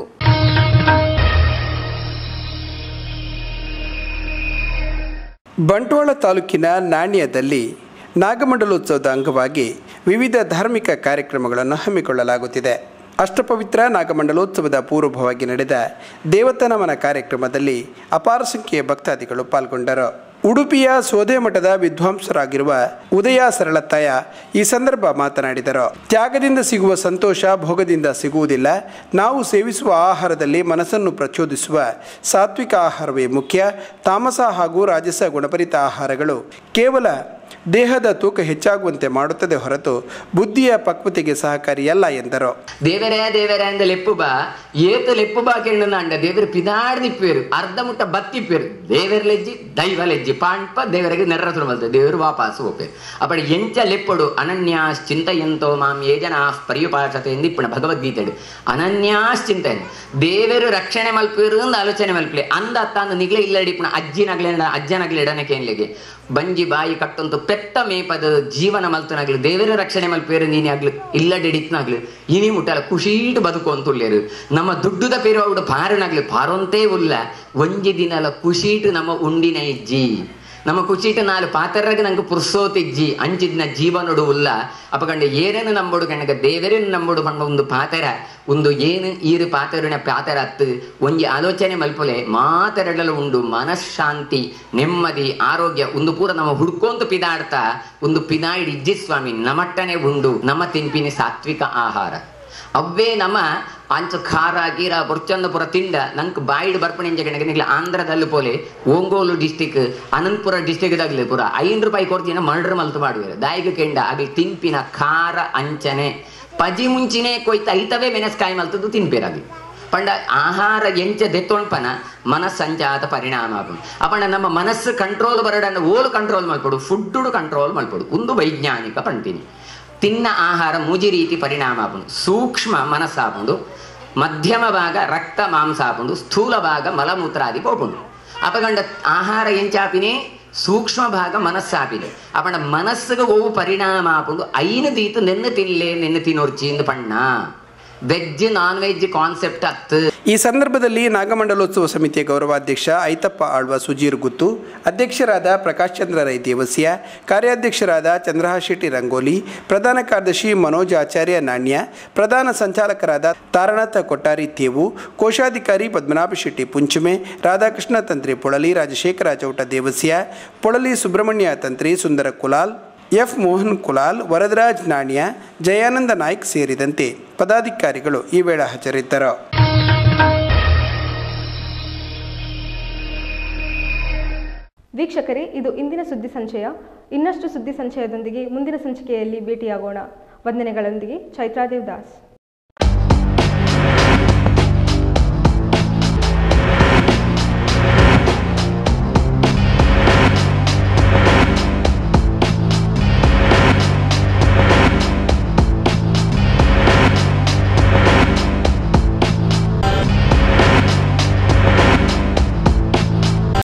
ಬಂಟ್ವಾಳ ತಾಲೂಕಿನ ನಾಣ್ಯದಲ್ಲಿ ನಾಗಮಂಡಲೋತ್ಸವದ ಅಂಗವಾಗಿ ವಿವಿಧ ಧಾರ್ಮಿಕ ಕಾರ್ಯಕ್ರಮಗಳನ್ನು ಹಮ್ಮಿಕೊಳ್ಳಲಾಗುತ್ತಿದೆ. ಅಷ್ಟಪವಿತ್ರ ನಾಗಮಂಡಲೋತ್ಸವದ ಪೂರ್ವಭಾವಾಗಿ ನಡೆದ ದೇವತಾನಮನ ಕಾರ್ಯಕ್ರಮದಲ್ಲಿ ಅಪಾರ ಸಂಖ್ಯೆಯ ಭಕ್ತಾದಿಗಳು ಪಾಲ್ಗೊಂಡರು. ಉಡುಪಿಯ ಸೋದೆ ಮಠದ ವಿದ್ವಾಂಸರಾಗಿರುವ ಉದಯ ಸರಳತ್ತಾಯ ಈ ಸಂದರ್ಭ ಮಾತನಾಡಿದರು. ತ್ಯಾಗದಿಂದ ಸಿಗುವ ಸಂತೋಷ ಭೋಗದಿಂದ ಸಿಗುವುದಿಲ್ಲ. ನಾವು ಸೇವಿಸುವ ಆಹಾರದಲ್ಲಿ ಮನಸ್ಸನ್ನು ಪ್ರಚೋದಿಸುವ ಸಾತ್ವಿಕ ಆಹಾರವೇ ಮುಖ್ಯ. ತಾಮಸ ಹಾಗೂ ರಾಜಸ ಗುಣಪರಿತ ಆಹಾರಗಳು ಕೇವಲ ದೇಹದ ತೂಕ ಹೆಚ್ಚಾಗುವಂತೆ ಮಾಡುತ್ತದೆ ಹೊರತು ಬುದ್ಧಿಯ ಪಕ್ವತೆಗೆ ಸಹಕಾರಿಯಲ್ಲ ಎಂದರು. ದೇವರೇ ದೇವರೇ ಅಂದ ಲೆಪ್ಪುಬ ಏತು ಲೆಪ್ಪುಬಾ ಕೆಣ್ಣಂಡ ದೇವರು ಪಿದಾಡ್ದಿಪ್ಪೇರು ಅರ್ಧ ಮುಟ್ಟ ಬತ್ತಿಪ್ಪೇರು ದೇವರ ಲೆಜ್ಜಿ ದೈವ ಲೆಜ್ಜಿ ಪಾಂಪ ದೇವರಿಗೆ ನೆರ್ರಸರು ಬಲ್ತದೆ ದೇವರು ವಾಪಸ್ ಹೋಗ್ಬೇಕು. ಅಪ್ಪಡಿ ಎಂಚ ಲೆಪ್ಪಡು ಅನನ್ಯಾಸ್ ಚಿಂತೆಯಂತೋ ಮಾಂ ಏಜನಾ ಪರ್ಯುಪಾಸತೆ ಎಂದಿಪ್ಪಣ ಭಗವದ್ಗೀತೆಡು ಅನನ್ಯಾಸ್ ಚಿಂತೆಯನ್ನು ದೇವರು ರಕ್ಷಣೆ ಮಲ್ಪೇರು ಅಂದ ಆಲೋಚನೆ ಮಲ್ಪಲೆ ಅಂದ ಅತ್ತ ನಿಗ್ಲೆ ಇಲ್ಲಡಿಪ್ಪಣ ಅಜ್ಜನಗ್ಲೆ ಇಡನಕೇನ್ಲೆಗೆ ಬಂಜಿ ಬಾಯಿ ಕಟ್ಟಂತು ಪೆತ್ತ ಮೇಪದ ಜೀವನ ಮಲ್ತನಾಗ್ಲಿ ದೇವರ ರಕ್ಷಣೆ ಮಲ್ಪೇರು ನೀನೇ ಆಗ್ಲಿ ಇಲ್ಲಡಿಡಿತ್ನಾಗ್ಲಿ ಇನಿ ಮುಟ್ಟಲ್ಲ ಖುಷೀಟು ಬದುಕು ಅಂತುಳ್ಳೇರು. ನಮ್ಮ ದುಡ್ಡುದ ಪೇರು ಅವಡು ಪಾರನಾಗ್ಲಿ ಪಾರಂತೇ ಉಲ್ಲ ಒಂಜಿ ದಿನಲ ಖುಷೀಟು ನಮ್ಮ ಉಂಡಿನ ಇಜ್ಜಿ ನಮ್ಮ ಖುಷೀಟು ನಾಲು ಪಾತರಾಗ ನಂಗೆ ಪುರ್ಸೋತಿಜ್ಜಿ ಅಂಚಿದ್ನ ಜೀವನೋಡು ಉಲ್ಲ ಅಪಕಂಡ ಏನೇನು ನಂಬೋಡು ಕಣ್ಣಗ ದೇವರೇನು ನಂಬೋಡು ಪಂಡ ಒಂದು ಪಾತರ ಒಂದು ಏನು ಈರು ಪಾತರಿನ ಪಾತರ ಹತ್ತು ಒಂಜಿ ಆಲೋಚನೆ ಮಲ್ಪಲೆ ಮಾತರೆಡಲು ಉಂಡು ಮನಃಶಾಂತಿ ನೆಮ್ಮದಿ ಆರೋಗ್ಯ ಒಂದು ಪೂರ ನಮ್ಮ ಹುಡ್ಕೊಂತು ಪಿದಾಡ್ತಾ ಒಂದು ಪಿದಾಯಿಡ್ ಇಜ್ಜಿ ಸ್ವಾಮಿ ನಮಟ್ಟನೆ ಉಂಡು ನಮ್ಮ ತಿಂಪಿನ ಸಾತ್ವಿಕ ಆಹಾರ ಅವೇ ನಮ್ಮ ಅಂಚ ಖಾರ ಗೀರ ಬೊರ್ಚಂದಪುರ ತಿಂಡ ನಂಗೆ ಬಾಯಿಡ್ ಬರ್ಪಣೆಂಜ ಗಣಗನಿಗ್ಲ ಆಂಧ್ರದಲ್ಲಿ ಪೋಲೆ ಓಂಗೋಲು ಡಿಸ್ಟಿಕ್ ಅನಂತಪುರ ಡಿಸ್ಟಿಕ್ದಾಗ್ಲಿ ಪೂರ 5 ರೂಪಾಯಿ ಕೊಡ್ತೀನಿ ಮರ್ಡರ್ ಮಲ್ತು ಮಾಡುವೆ ದಾಯಿಗೆ ಕೆಂಡ ಆಗ್ಲಿ ತಿಂಪಿನ ಖಾರ ಅಂಚನೆ ಪಜಿ ಮುಂಚಿನೇ ಕೊಯ್ತ ಐತವೇ ಮೆಣಸ್ಕಾಯಿ ಮಲ್ತದ್ದು ತಿನ್ಪೇರಾಗ್ಲಿ ಪಂಡ ಆಹಾರ ಎಂಚ ದೆತ್ತೊಣ್ಪನ ಮನಸ್ಸಂಜಾತ ಪರಿಣಾಮ ಅಪಂಡ ನಮ್ಮ ಮನಸ್ಸು ಕಂಟ್ರೋಲ್ ಬರಡನ್ನ ಓಲು ಕಂಟ್ರೋಲ್ ಮಲ್ಪಡು ಫುಡ್ಡು ಕಂಟ್ರೋಲ್ ಮಲ್ಪಡು ಒಂದು ವೈಜ್ಞಾನಿಕ ಪಂತೀನಿ ತಿನ್ನ ಆಹಾರ ಮೂಜಿ ರೀತಿ ಪರಿಣಾಮ ಆಪುಂಡು. ಸೂಕ್ಷ್ಮ ಮನಸ್ಸಾಪುಂಡು, ಮಧ್ಯಮ ಭಾಗ ರಕ್ತ ಮಾಂಸ ಆಪುಂಡು, ಸ್ಥೂಲ ಭಾಗ ಮಲಮೂತ್ರಾದಿ ಪೋಪುಂಡು. ಅಪಗಂಡ ಆಹಾರ ಎಂಚಾಪಿನೇ ಸೂಕ್ಷ್ಮ ಭಾಗ ಮನಸ್ಸಾಪಿದೆ ಅಪಂಡ ಮನಸ್ಸಿಗೆ ಓವು ಪರಿಣಾಮ ಆಪುಂಡು. ಐನು ದೀತು ನೆನ್ನು ತಿನ್ಲೇ ನೆನ್ನು ತಿನ್ನೋರ್ಚಿ ಎಂದು ಪಣ್ಣ ವೆಜ್ ನಾನ್ ವೆಜ್ ಕಾನ್ಸೆಪ್ಟ್ ಹತ್ತು. ಈ ಸಂದರ್ಭದಲ್ಲಿ ನಾಗಮಂಡಲೋತ್ಸವ ಸಮಿತಿಯ ಗೌರವಾಧ್ಯಕ್ಷ ಐತಪ್ಪ ಆಳ್ವ ಸುಜೀರ್ ಗುತ್ತು, ಅಧ್ಯಕ್ಷರಾದ ಪ್ರಕಾಶ್ ಚಂದ್ರ ರೈ ದೇವಸ್ಯ, ಕಾರ್ಯಾಧ್ಯಕ್ಷರಾದ ಚಂದ್ರಹಾಸ್ ಶೆಟ್ಟಿ ರಂಗೋಲಿ, ಪ್ರಧಾನ ಕಾರ್ಯದರ್ಶಿ ಮನೋಜ್ ಆಚಾರ್ಯ ನಾಣ್ಯ, ಪ್ರಧಾನ ಸಂಚಾಲಕರಾದ ತಾರನಾಥ ಕೊಟ್ಟಾರಿ ತೇವು, ಕೋಶಾಧಿಕಾರಿ ಪದ್ಮನಾಭ ಶೆಟ್ಟಿ ಪುಂಚುಮೆ, ರಾಧಾಕೃಷ್ಣ ತಂತ್ರಿ ಪೊಳಲಿ, ರಾಜಶೇಖರ ಚೌಟ ದೇವಸ್ಯ, ಪೊಳಲಿ ಸುಬ್ರಹ್ಮಣ್ಯ ತಂತ್ರಿ ಸುಂದರ ಕುಲಾಲ್, ಎಫ್ ಮೋಹನ್ ಕುಲಾಲ್, ವರದರಾಜ್ ನಾಣ್ಯ, ಜಯಾನಂದ ನಾಯ್ಕ್ ಸೇರಿದಂತೆ ಪದಾಧಿಕಾರಿಗಳು ಈ ವೇಳೆ ಹಾಜರಿದ್ದರು. ವೀಕ್ಷಕರೇ, ಇದು ಇಂದಿನ ಸುದ್ದಿ ಸಂಚಯ. ಇನ್ನಷ್ಟು ಸುದ್ದಿ ಸಂಚಯದೊಂದಿಗೆ ಮುಂದಿನ ಸಂಚಿಕೆಯಲ್ಲಿ ಭೇಟಿಯಾಗೋಣ. ವಂದನೆಗಳೊಂದಿಗೆ ಚೈತ್ರಾ ದೇವದಾಸ್.